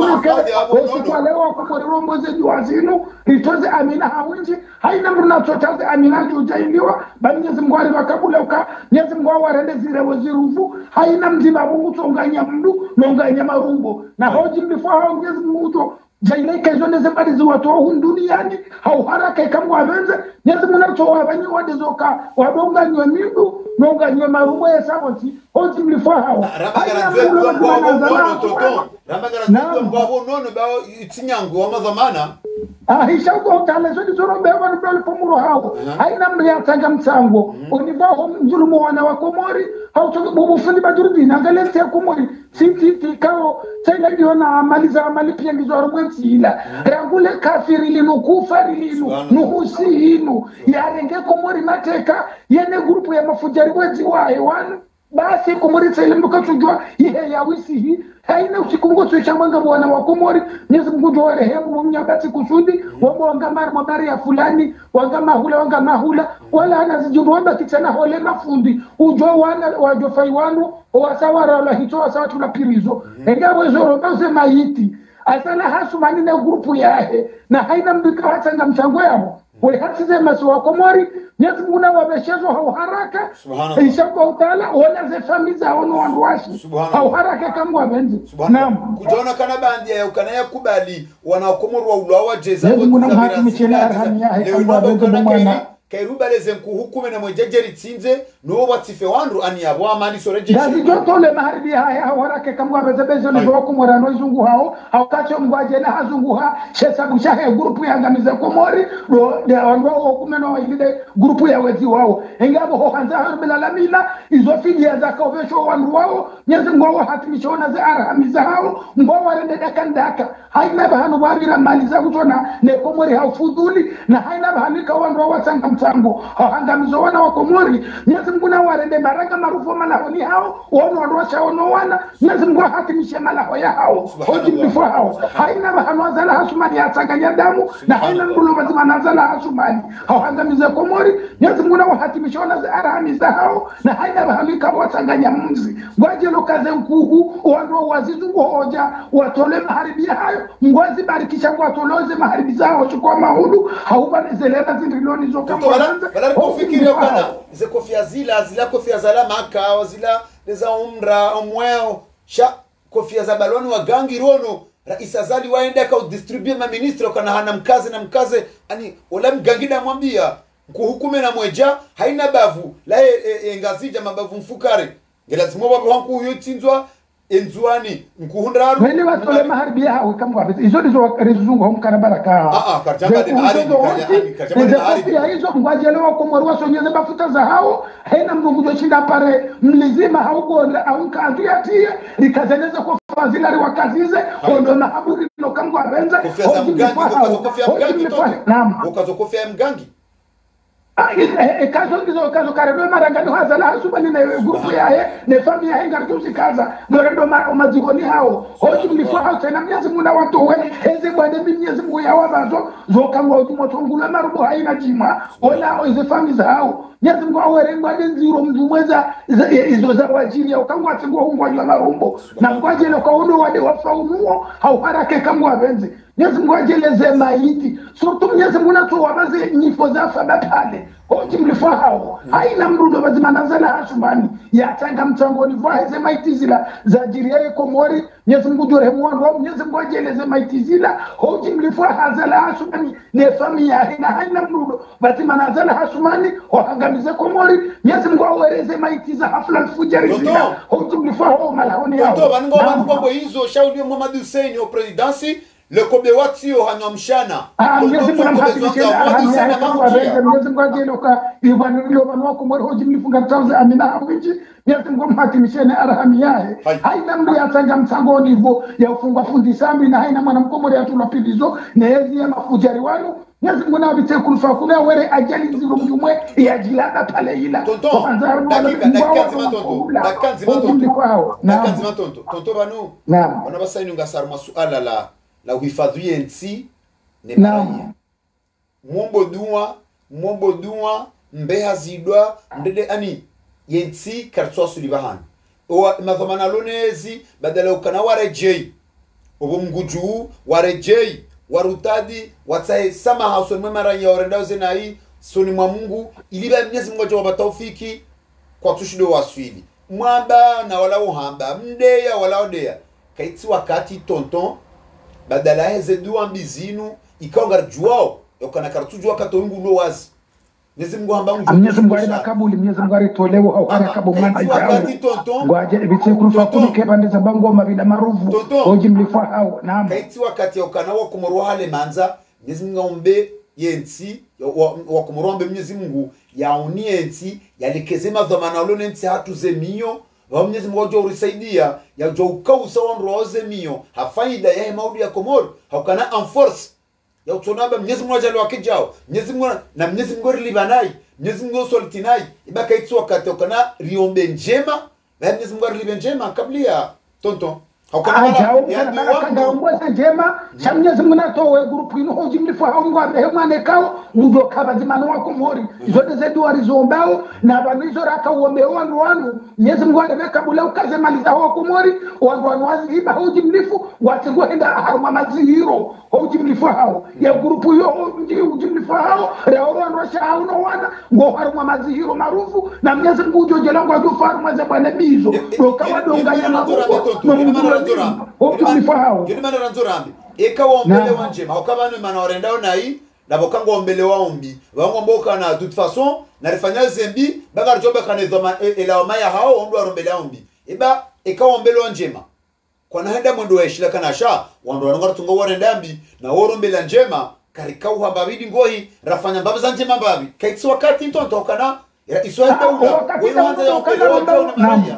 kwa leo kwa rombo ze juazinu itoze amina hawinji haina mruna chotaze amina jujailiwa bali Mwenyezi Mungu ali wakabula uka Mwenyezi Mungu awarende zile wazirufu haina mzima Mungu tonganya mdu nonganya marumbo na hoji mlifaho Mwenyezi Mungu to jaile kezo neze bali ziwatu wa duniani hau haraka kama wavenze Mwenyezi Mungu nacho wabanyi wadezoka wabonganywa midu nonganywa marumbo ya saboti hoji mlifaho rabagara nzedua mbabo toto rabagara nzedua mbabo nono bao itinyangu wa madhamana ah hishauko talezo dizoro bewa ndio pomuro hao haina mria tanga msango onivaho mzulumu wana wa komori hau toka bobo fundi badurudi na galete ya komori siti tikao tena ndio na amaliza amali pia ngizoro mwensila rangule kafiri lino kufari lino nuhusi hino yarenge komori mateka yene grupu ya mafujari wezi wa hewan basi komori tsele mukachujwa ihe ya wisi hii haina usikungo tuishamanga wana wa komori Mwenyezi Mungu ndo rehemu mnyakati kusudi wabo wangamara mabari ya fulani wangama hula wangama hula wala anazijumba kitana hole mafundi ujo wana wajofai wanu wasawara la hito wasawa tunapirizo engabo zoro base maiti asala hasu manine grupu yahe na haina mbika watanga mchango yao wale hatize masu wa komori Mwenyezi Mungu na wabeshezo hau haraka inshallah utaala wana ze famiza ono wanduashi hau haraka kama wabenzi naam kujaona kana bandia ya ukana ya kubali wana komori wa ulawa jeza Mwenyezi Mungu na mhakimichele arhamia kama wabenzi mwana kairuba leze nkuhukume na mwejejeri tsinze no watife wandu ani yabo amani soreje yazi jotole maharibi haya haraka kama wabezebezo ni wako morano izungu hao haukacho mgwaje na hazungu ha shesa bushahe grupu ya ngamiza komori de wandu hukume no ile grupu ya wezi wao engabo ho hanza harbi lamina izo fidia za kobesho wandu wao Mwenyezi Mungu hatimishona za arhamiza hao mbo warende dakandaka haina bahanu babira mali za kutona ne komori haufudhuli na haina bahanika wandu wasanga mtango hangamizo wana wa komori Mwenyezi Mungu na warende baraka marufu malaho ni hao wano wadosha wano wana Mwenyezi Mungu hatimishe malaho ya hao hoji mbifu hao haina bahanu wazala hasumani ya tanganya damu na haina mbulo wazima nazala hasumani hao hangamizo komori Mwenyezi Mungu na hatimishe wana za arhamiza hao na haina bahanika watanganya mzi ngwaje lokaze mkuhu wano wazizungu hoja watole maharibia hayo ngwazi barikisha kwa toloze maharibi zao chukua mahudu haubane zeleta zindriloni zoka Wala kufikiri kana ze kofia zila zila kofia za la maka zila za umra omweo sha kofia za baloni wa gangi rono rais azali waende ka distribute ma ministre kana hana mkaze na mkaze ani wala mgangida mwambia kuhukume na mweja haina bavu la e, e, ngazija mabavu mfukare ngelazimu babu wangu yotsinzwa enzuani nkuhundaru wele watole maharibia hao kama wapi hizo ndizo rizungu hom kana baraka ah ah karjamba de hari karjamba de hari pia hizo ngwajelewa kwa mwarwa sonyeze mafuta za hao haina mnungu joshinda pare mlizima hauko au kazi yatie likazeneza kwa fazila ri wakazize kondo na haburi no kama abenza kofia mgangi kofia mgangi naam ukazokofia mgangi e kazo ndizo kazo karedo marangani haza la subani na grupu yae ne familia henga tusi kaza ndo mazigoni hao hoji mlifa tena mnyezi muna watu we eze bwana mnyezi mungu ya wabazo zokangwa utumo tongula marubo haina jima wala eze familia hao nyezi mungu awere ngwade nziro mzumweza izo za wajili ya ukangwa atingo hungwa jwa marumbo na ngwaje lo kaudo wade wafaunuo hau harake kangwa abenzi nyezi mungu ajeleze maiti surtu mnyezi mungu natu wabaze nifo za fabatale hoji mlifa hao haina mrudo bazima nazala hasumani ya tanga mtangoni vaeze maiti zila za jiria Komori nyezi mungu jore mwangu nyezi mungu ajeleze maiti zila hoji mlifa hazala hasumani ne familia haina haina mrudo bazima nazala hasumani hoangamize Komori nyezi mungu awereze maiti za hafla fujari zila hoji mlifa hao malahoni hao toto bango bango hizo shauli Muhammad Hussein au presidency le kobe watio hanamshana ah nyezi mungu namhakikishia nyezi mungu ajeloka ibani lio banwa Komori hoji mlifunga tauza amina hawiji nyezi mungu mhakikishia na arhami yae haina mdu ya tanga mtangoni hivyo ya ufungwa fundi sambi na haina mwana Komori atulapilizo na yezi ya mafujari wanu nyezi mungu nabite kulfa kuna were ajali ziro mjumwe ya jilada pale ila tonto dakika dakika zima tonto dakika zima tonto dakika zima tonto tonto banu naam wana basaini ngasar masuala la la uhifadhi nsi ne naam mombo duwa mombo duwa mbeha zidwa ndede ani yensi kartwa sulibahan o madhamana lonezi badala ukana warejei obo mguju warejei warutadi watae sama haso mwemara ya orendao zenai soni mwa Mungu iliba mnyezi Mungu jwa batawfiki kwa tushido waswili mwamba na wala uhamba mdeya wala odea kaiti wakati tonton badala heze duwa mbizinu ikaonga juao yokana kartu jua katongu lo wazi Mnyezi Mungu hamba mungu Mnyezi Mungu ari makabuli Mnyezi Mungu ari tolewo au ari kabu mwana ijao ngwaje bitse kurufa kunike bande za bango mabila maruvu hoji mlifa hao naam kaiti wakati yokana wa kumorwa hale manza Mnyezi Mungu ombe yensi wa kumorombe Mnyezi Mungu yauni yensi yalikeze madhamana lone nti hatuze mio wa Mnyezi Mungu jo urisaidia ya jo ukausa wanroze mio hafaida ya maudi ya Komori haukana enforce ya utonaba Mnyezi Mungu ajali wakijao Mnyezi Mungu na Mnyezi Mungu libanai Mnyezi Mungu solitinai ibaka itu wakati ukana riombe njema na Mnyezi Mungu libe njema kabla tonton haukana ya kanda njema cha Mnyezi Mungu natowe grupu ino hoji mlifa hao ngwa hemane kao ndo kabazimano wa Komori zote zedu arizombao na banizo raka uombe wangu wangu Mnyezi Mungu anaweka bula ukaze mali za hao Komori wangu wanwazi iba hoji mlifu watingo henda haruma mazihiro hoji mlifa hao ya grupu hiyo hoji mlifa hao raoro anrosha hao no wana ngo haruma mazihiro marufu na Mnyezi Mungu joje langu ajofa haruma za bwana bizo ndo kama donganya na hoji mlifa hao yoni mana ranzorambi eka wombele wanjema ukabanu mana orendao nai nabo kango ombele waombi wango mboka na toute façon na rifanya zembi baga jobe kanezoma ela maya hao ondo arombele waombi eba eka ombele wanjema kwa na henda mwendo weshila kana sha wando wanonga tungo warendambi na worombele njema karika uhamba bidi ngohi rafanya mbabu za njema mbabi kaitsi wakati ntonto kana iswenda ula wewe wanza ya ombele wanjema na maria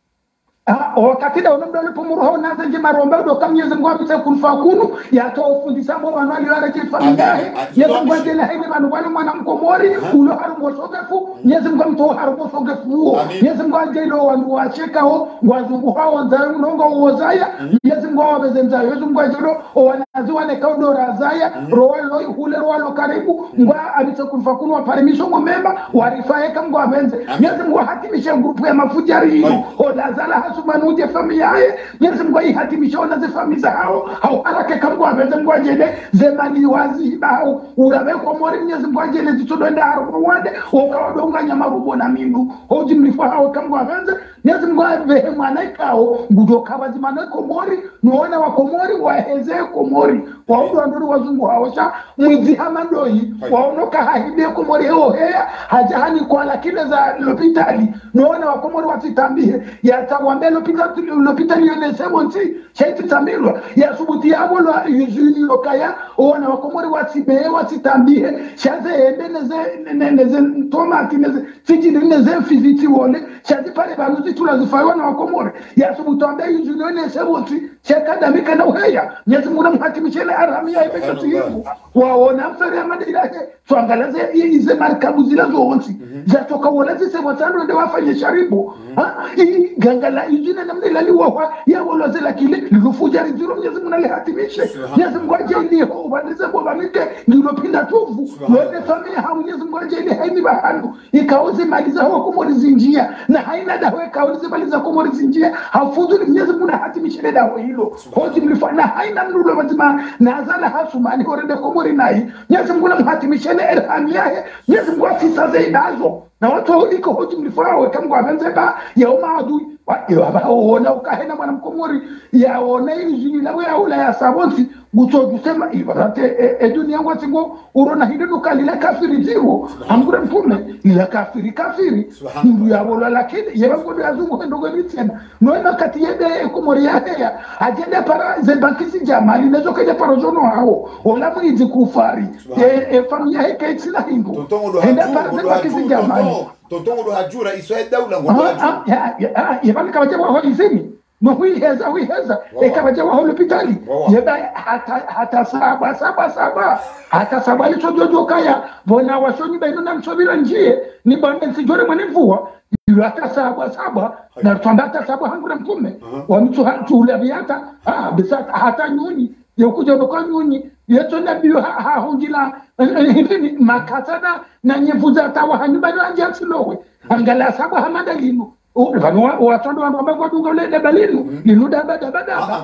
ah wakati da unomdo lipumuru hao naza njema romba ndo kamnyeze Mungu abite kunfa kunu ya to ufundisa mbo wanali wale kifamilia Mnyezi Mungu ajele haini manu wale mwana Mkomori ulo harumo sogefu Mnyezi Mungu mto harumo sogefu huo Mnyezi Mungu ajele wandu wacheka ho wazungu hao wanzayo unonga uozaya Mnyezi Mungu wabeze mzayo Mnyezi Mungu ajele wanazi wane kaudo razaya roalo hule roalo karibu Mwa abite kunfa kunu waparimisho mwemba warifaeka Mungu abenze Mnyezi Mungu hatimisha grupu ya mafujari hiyo odazala manuje familia yae Mnyezi Mungu ihatimisha ona ze familia hao hao haraka kamgo abeze Mungu ajele zemani wazi bao urabe Komori Mnyezi Mungu ajele zitodenda harumo wade ukawadonga nyamarubo na mingu hoji mlifa hao kamgo abeze Nyezi Mungu avehe mwana ikao ngudo kabazi mana Komori nuona wa Komori waheze Komori waudu anduri wazungu hawasha mwizi hamadoi waonoka hahide Komori heo hea hajahani kwa lakile za lopitali nuona wa Komori watitambihe ya tawambe lopitali lopitali yone sebonti shaiti tambilwa ya subuti yabo lo yuzuni lokaya uona wa Komori watibehe watitambihe shaze ende neze neze tomati neze fijili neze fiziti wole shazi pale baruzi tulazifaiwa na wa Komori ya subuti wambe yuzuni yone sebonti shekada mika na uheya nyezi muna mhati michele aramia ipeka tuyimu waona mfere ya madilake tuangalaze ize marikabu zila zoonsi zatoka wolazi sebotano nde wafanye sharibu hii gangala yuzine na mnilali wawa ya woloze lakile lilufuja rizuro nyezi muna lihatimishe nyezi mgwaje ili ubanize bobanike nilopinda tufu wende familia hau nyezi mgwaje ili haini bahanu ikauze maliza hawa Komori zinjia na haina dawe kauze maliza Komori zinjia hafuzu ni nyezi muna hatimishe dawe hilo hoji mlifanya haina mnulo mazima na azala hasumani horende Komori nai nyezi mguna mhatimishe na elhami yahe nyezi mguna tisaze idazo na watu waudiko hoji mlifanya weka mgwa benzeba ya uma adui waona ukahena mwana Mkomori yaona izini lawe ya ula ya sabonsi gutoju sema ibarate eduni yangu atingo urona hidenu kalila kafiri ziru angure mpume ila kafiri kafiri ndu ya wola lakini yebango ya zungu ndogo mitena noena kati yede Komori ya heya ajende para zebakisi jamali nezo kaje para zono hao ola mwizi kufari e familia heke itsila hindu hende para zebakisi jamali tontongo do hajura iswae daula ngo hajura ya ya yebani kabaje wa holisini no hui heza hui heza e kabaje wa hospitali yeba hata hata saba saba saba hata saba licho jojo kaya bona washoni baino na msobira njie ni bande nsijore mwane mvua hata saba saba na twambata saba hangura mtume wa mtu hatu biata ah bisata hata nyuni yokuja kwa nyuni yeto na biyo ha hongila hindi makasana na nyevuza tawa hanyuba na anja silowe angala saba hamada linu vanu watondo wandu wamba kwa dunga ule balinu linu daba daba daba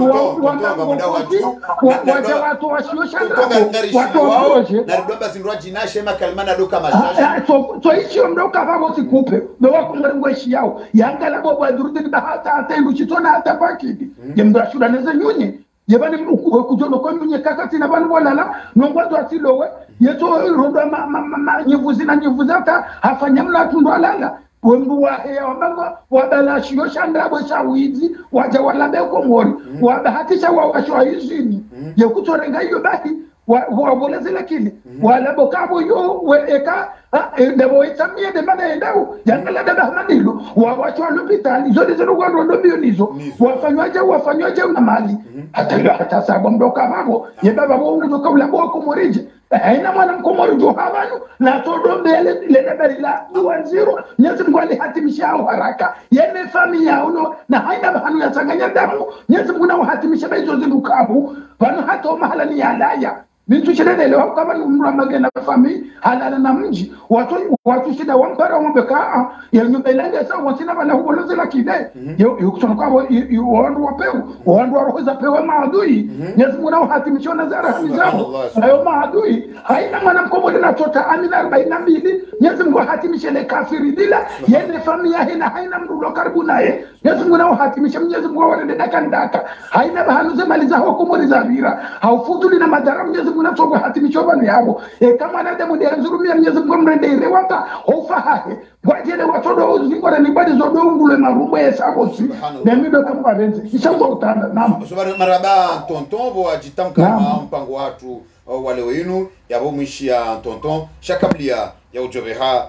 waja watu wasio shandra watu waproje na ridomba zindua jinashe makalimana doka mashasha so ichi omdoka vavo sikupe bewa kungaringwe shi yao yangala bobo adurudi ni bahata hata ilu chitona hata pakidi jemdra shura neze nyunye yebani kujono kwa mwenye kakati na banu walala nongwazo atilowe yeto rondo ma ma nyevuzi na nyevuzata hafanya mna tundo alala wembu wa heya wabanga wabala shio shanda bo shawizi waja walabe Komori wabahatisha wa washwa izini yekutorenga hiyo baki wa boleze lakini wala bokabo yo weka ndebo itamie de mana endao yangala dada manilo wa watu walopitali zote zote kwa ndo mbio nizo wafanywaje wafanywaje una mali hata hata sababu mdoka babo ye baba wangu ndoka ula bo Komorije haina mwana Mkomori jo habanu na todo mbele ile dabari la duanziro nyezi ngwali hatimisha haraka yene familia uno na haina bahanu ya tanganya damu nyezi nguna hatimisha hizo zindukabu bana hata mahala ni alaya Bintu shida leo kama ni umra magena fami halala na mji watu watu shida wampara wambeka ya nyumba ile sasa watina bala huoloze la kide yukusona kwa wandu wapeu wandu waroza pewa maadui nyezimu nao hatimisho na zara hamizao hayo maadui haina mwana Mkomori na tota amina arobaini na mbili nyezimu hatimishe le kafiri dila yende familia hina haina mrulo karibu naye nyezimu nao hatimishe nyezimu warende daka ndaka haina bahanu zemaliza ho Komori za vira haufutuli na madhara nyezimu na togo hatimisho bani yabo e kama na demo de nzurumia Mwenyezi Mungu mrende rewata hofa hahe gwajele watodo uzingora ni badi zodo ungule marumbo ya sabosi na mido kama benze ishambo utanda naam subhanahu maraba tonton bo ajitamka mpango watu wale wenu yabo mwishia tonton shakablia ya ujobeha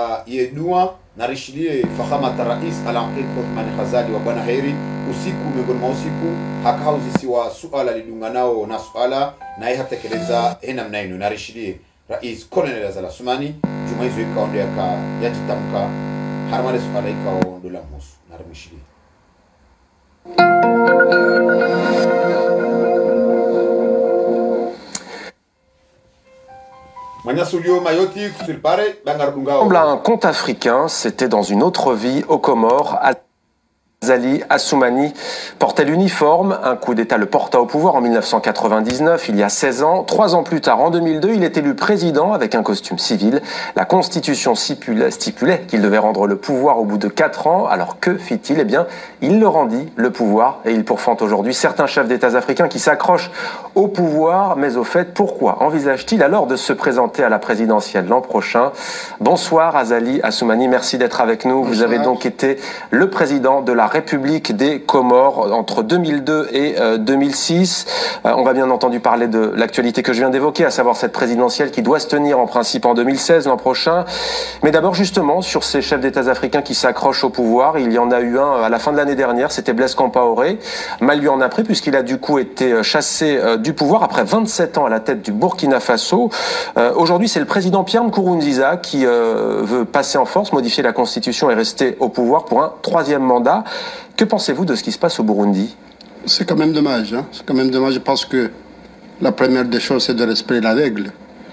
yedua na rishilie fahama tarais al-Aqid Othman Khazali wa bwana heri usiku miongoni mwa usiku hakauzi siwa suala lidunga nao na suala na ihatekeleza hena mnainu na rishilie rais Colonel Azala Sumani juma hizo ikaonde yaka yajitamka harmale suala ikao dola musu na rishilie Un compte africain, c'était dans une autre vie aux Comores. Azali Assoumani portait l'uniforme. Un coup d'État le porta au pouvoir en mille neuf cent quatre-vingt-dix-neuf, il y a seize ans. Trois ans plus tard, en deux mille deux, il est élu président avec un costume civil. La Constitution stipulait, stipulait qu'il devait rendre le pouvoir au bout de quatre ans. Alors que fit-il? Eh bien, il le rendit, le pouvoir, et il pourfend aujourd'hui certains chefs d'État africains qui s'accrochent au pouvoir. Mais au fait, pourquoi envisage-t-il alors de se présenter à la présidentielle l'an prochain? Bonsoir Azali Assoumani, merci d'être avec nous. Bonsoir. Vous avez donc été le président de la République des Comores entre deux mille deux et euh, deux mille six. Euh, on va bien entendu parler de l'actualité que je viens d'évoquer, à savoir cette présidentielle qui doit se tenir en principe en deux mille seize, l'an prochain. Mais d'abord justement, sur ces chefs d'État africains qui s'accrochent au pouvoir, il y en a eu un à la fin de l'année dernière, c'était Blaise Compaoré. Mal lui en a pris puisqu'il a du coup été chassé euh, du pouvoir après vingt-sept ans à la tête du Burkina Faso. Euh, aujourd'hui, c'est le président Pierre Nkurunziza qui euh, veut passer en force, modifier la Constitution et rester au pouvoir pour un troisième mandat. Que pensez-vous de ce qui se passe au Burundi? C'est quand même dommage. Hein. C'est quand même dommage. Je pense que la première des choses, c'est de respecter la règle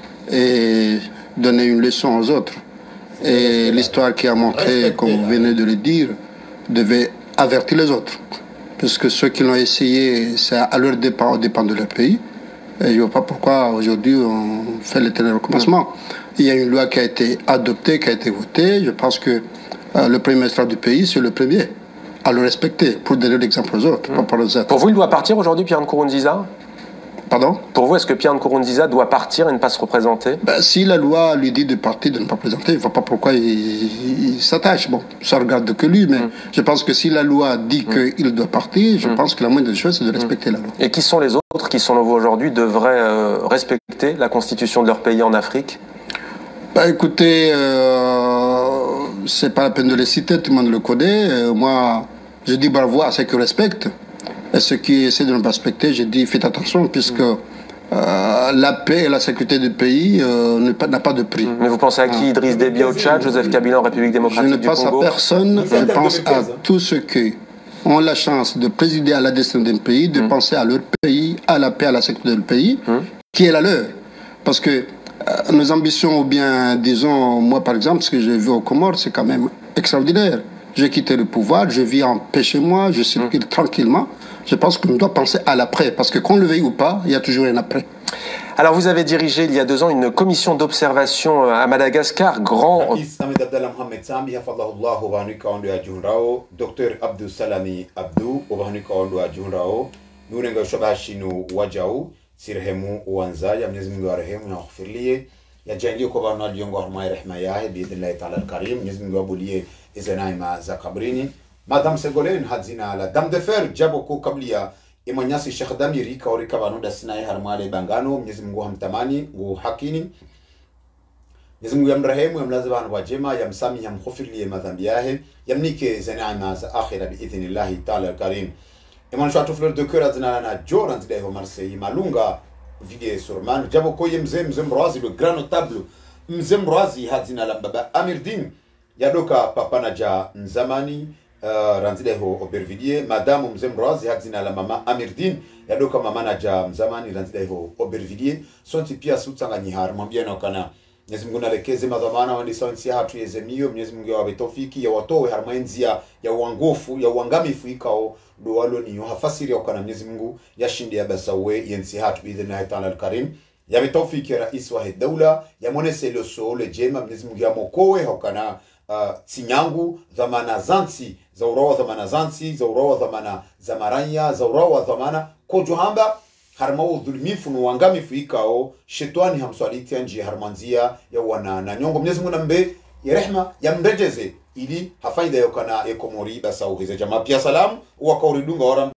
et donner une leçon aux autres. Et l'histoire qui a montré, comme vous venez de le dire, devait avertir les autres. Parce que ceux qui l'ont essayé, c'est à leur dépend, dépend de leur pays. Et je ne vois pas pourquoi aujourd'hui on fait l'éternel recommencement. Il y a une loi qui a été adoptée, qui a été votée. Je pense que euh, le premier magistrat du pays, c'est le premier à le respecter pour donner l'exemple aux autres, mmh. pas pour les autres. Pour vous, il doit partir aujourd'hui, Pierre Nkurunziza? Pardon? Pour vous, est-ce que Pierre Nkurunziza doit partir et ne pas se représenter? Ben, si la loi lui dit de partir, de ne pas présenter, il ne voit pas pourquoi il, il, il s'attache. Bon, ça regarde que lui, mais mmh. je pense que si la loi dit mmh. qu'il doit partir, je mmh. pense que la moindre des choses, c'est de respecter mmh. la loi. Et qui sont les autres qui, selon vous, aujourd'hui, devraient euh, respecter la constitution de leur pays en Afrique? Ben, écoutez, euh, c'est pas la peine de les citer, tout le monde le connaît. Euh, moi, je dis bravo à ceux qui respectent. Et ceux qui essaient de ne pas respecter, je dis faites attention, puisque euh, la paix et la sécurité du pays euh, n'a pas de prix. Mais vous pensez à qui? Idriss Déby au Tchad, Joseph Kabila en République démocratique du Congo? Je ne pense à personne, je pense à tous ceux qui ont la chance de présider à la destinée d'un pays, de mmh. penser à leur pays, à la paix, à la sécurité du pays, mmh. qui est la leur. Parce que euh, nos ambitions, ou bien, disons, moi par exemple, ce que j'ai vu aux Comores, c'est quand même extraordinaire. J'ai quitté le pouvoir, je vis en paix chez moi, je circule mmh. tranquillement. Je pense qu'on doit penser à l'après, parce que qu'on le veuille ou pas, il y a toujours un après. Alors vous avez dirigé il y a deux ans une commission d'observation à Madagascar, grand... Docteur Abdou Salami Abdou, Nunenga Shabashinu Wajau, Sirhemu Wanzaya, Nizmu Arhemu, Nafilie, Yajangi Kobana Diongo Armai Rehmaya, Bidin Ta'ala Karim, Nizmu Abulie, Izenaima Zakabrini. Madame Segolène Hadzina, la dame de fer, Djaboko Kablia, et Monyasi Cheikh Damiri, Kaori Kabano Dasinaï Harmale Bangano, Nizmu Hamtamani, ou Hakini, Nizmu Yamrahem, Yamlazavan Wajema, Yam Sami, Yam Khofili, Madame Biahe, Yamnike Zenaima Akhira Idinillahi Ta'ala Karim. Et mon château fleur de cœur à Zinana, Joran de Marseille, Malunga, Vidé Surman, Djaboko Yemzem, Zemroazi, le grand notable, Mzemroazi Hadzina Lambaba, Amirdin, Yadoka Papanaja Nzamani. Uh, ranzileho Obervilliers, Madame Mzemroazi Hadzina la mama Amirdin, yadoka mama naja mzamani ranzileho Obervilliers, sonti pia sutsanga nyihar, mwambia na kana Mwenyezi Mungu nalekeze madhamana wandi sonti hatu yezemiyo, Mwenyezi Mungu ya wabetofiki ya watowe harmaenzia ya uangofu, ya uangamifu ikao duwalo niyo hafasiri ya ukana Mwenyezi Mungu ya shindi ya basawe yensi hatu bidhina haitana al-Karim ya betofiki ya rais wa daula ya mwenese ilo soole jema Mwenyezi Mungu ya mokowe haukana Uh, Sinyangu, dhamana zansi, za urawa dhamana zansi, za urawa dhamana zamaranya, za urawa dhamana kojuhamba, harmao dhulmifu nuwangamifu ikao, shetwani hamswaliti anji harmanzia ya wana na nyongo Mwenyezi Mungu nambe, ya rehma, ya mrejeze, ili hafaida yokana ekomori basa uhize jama. Pia salamu, uwa kauridunga warambe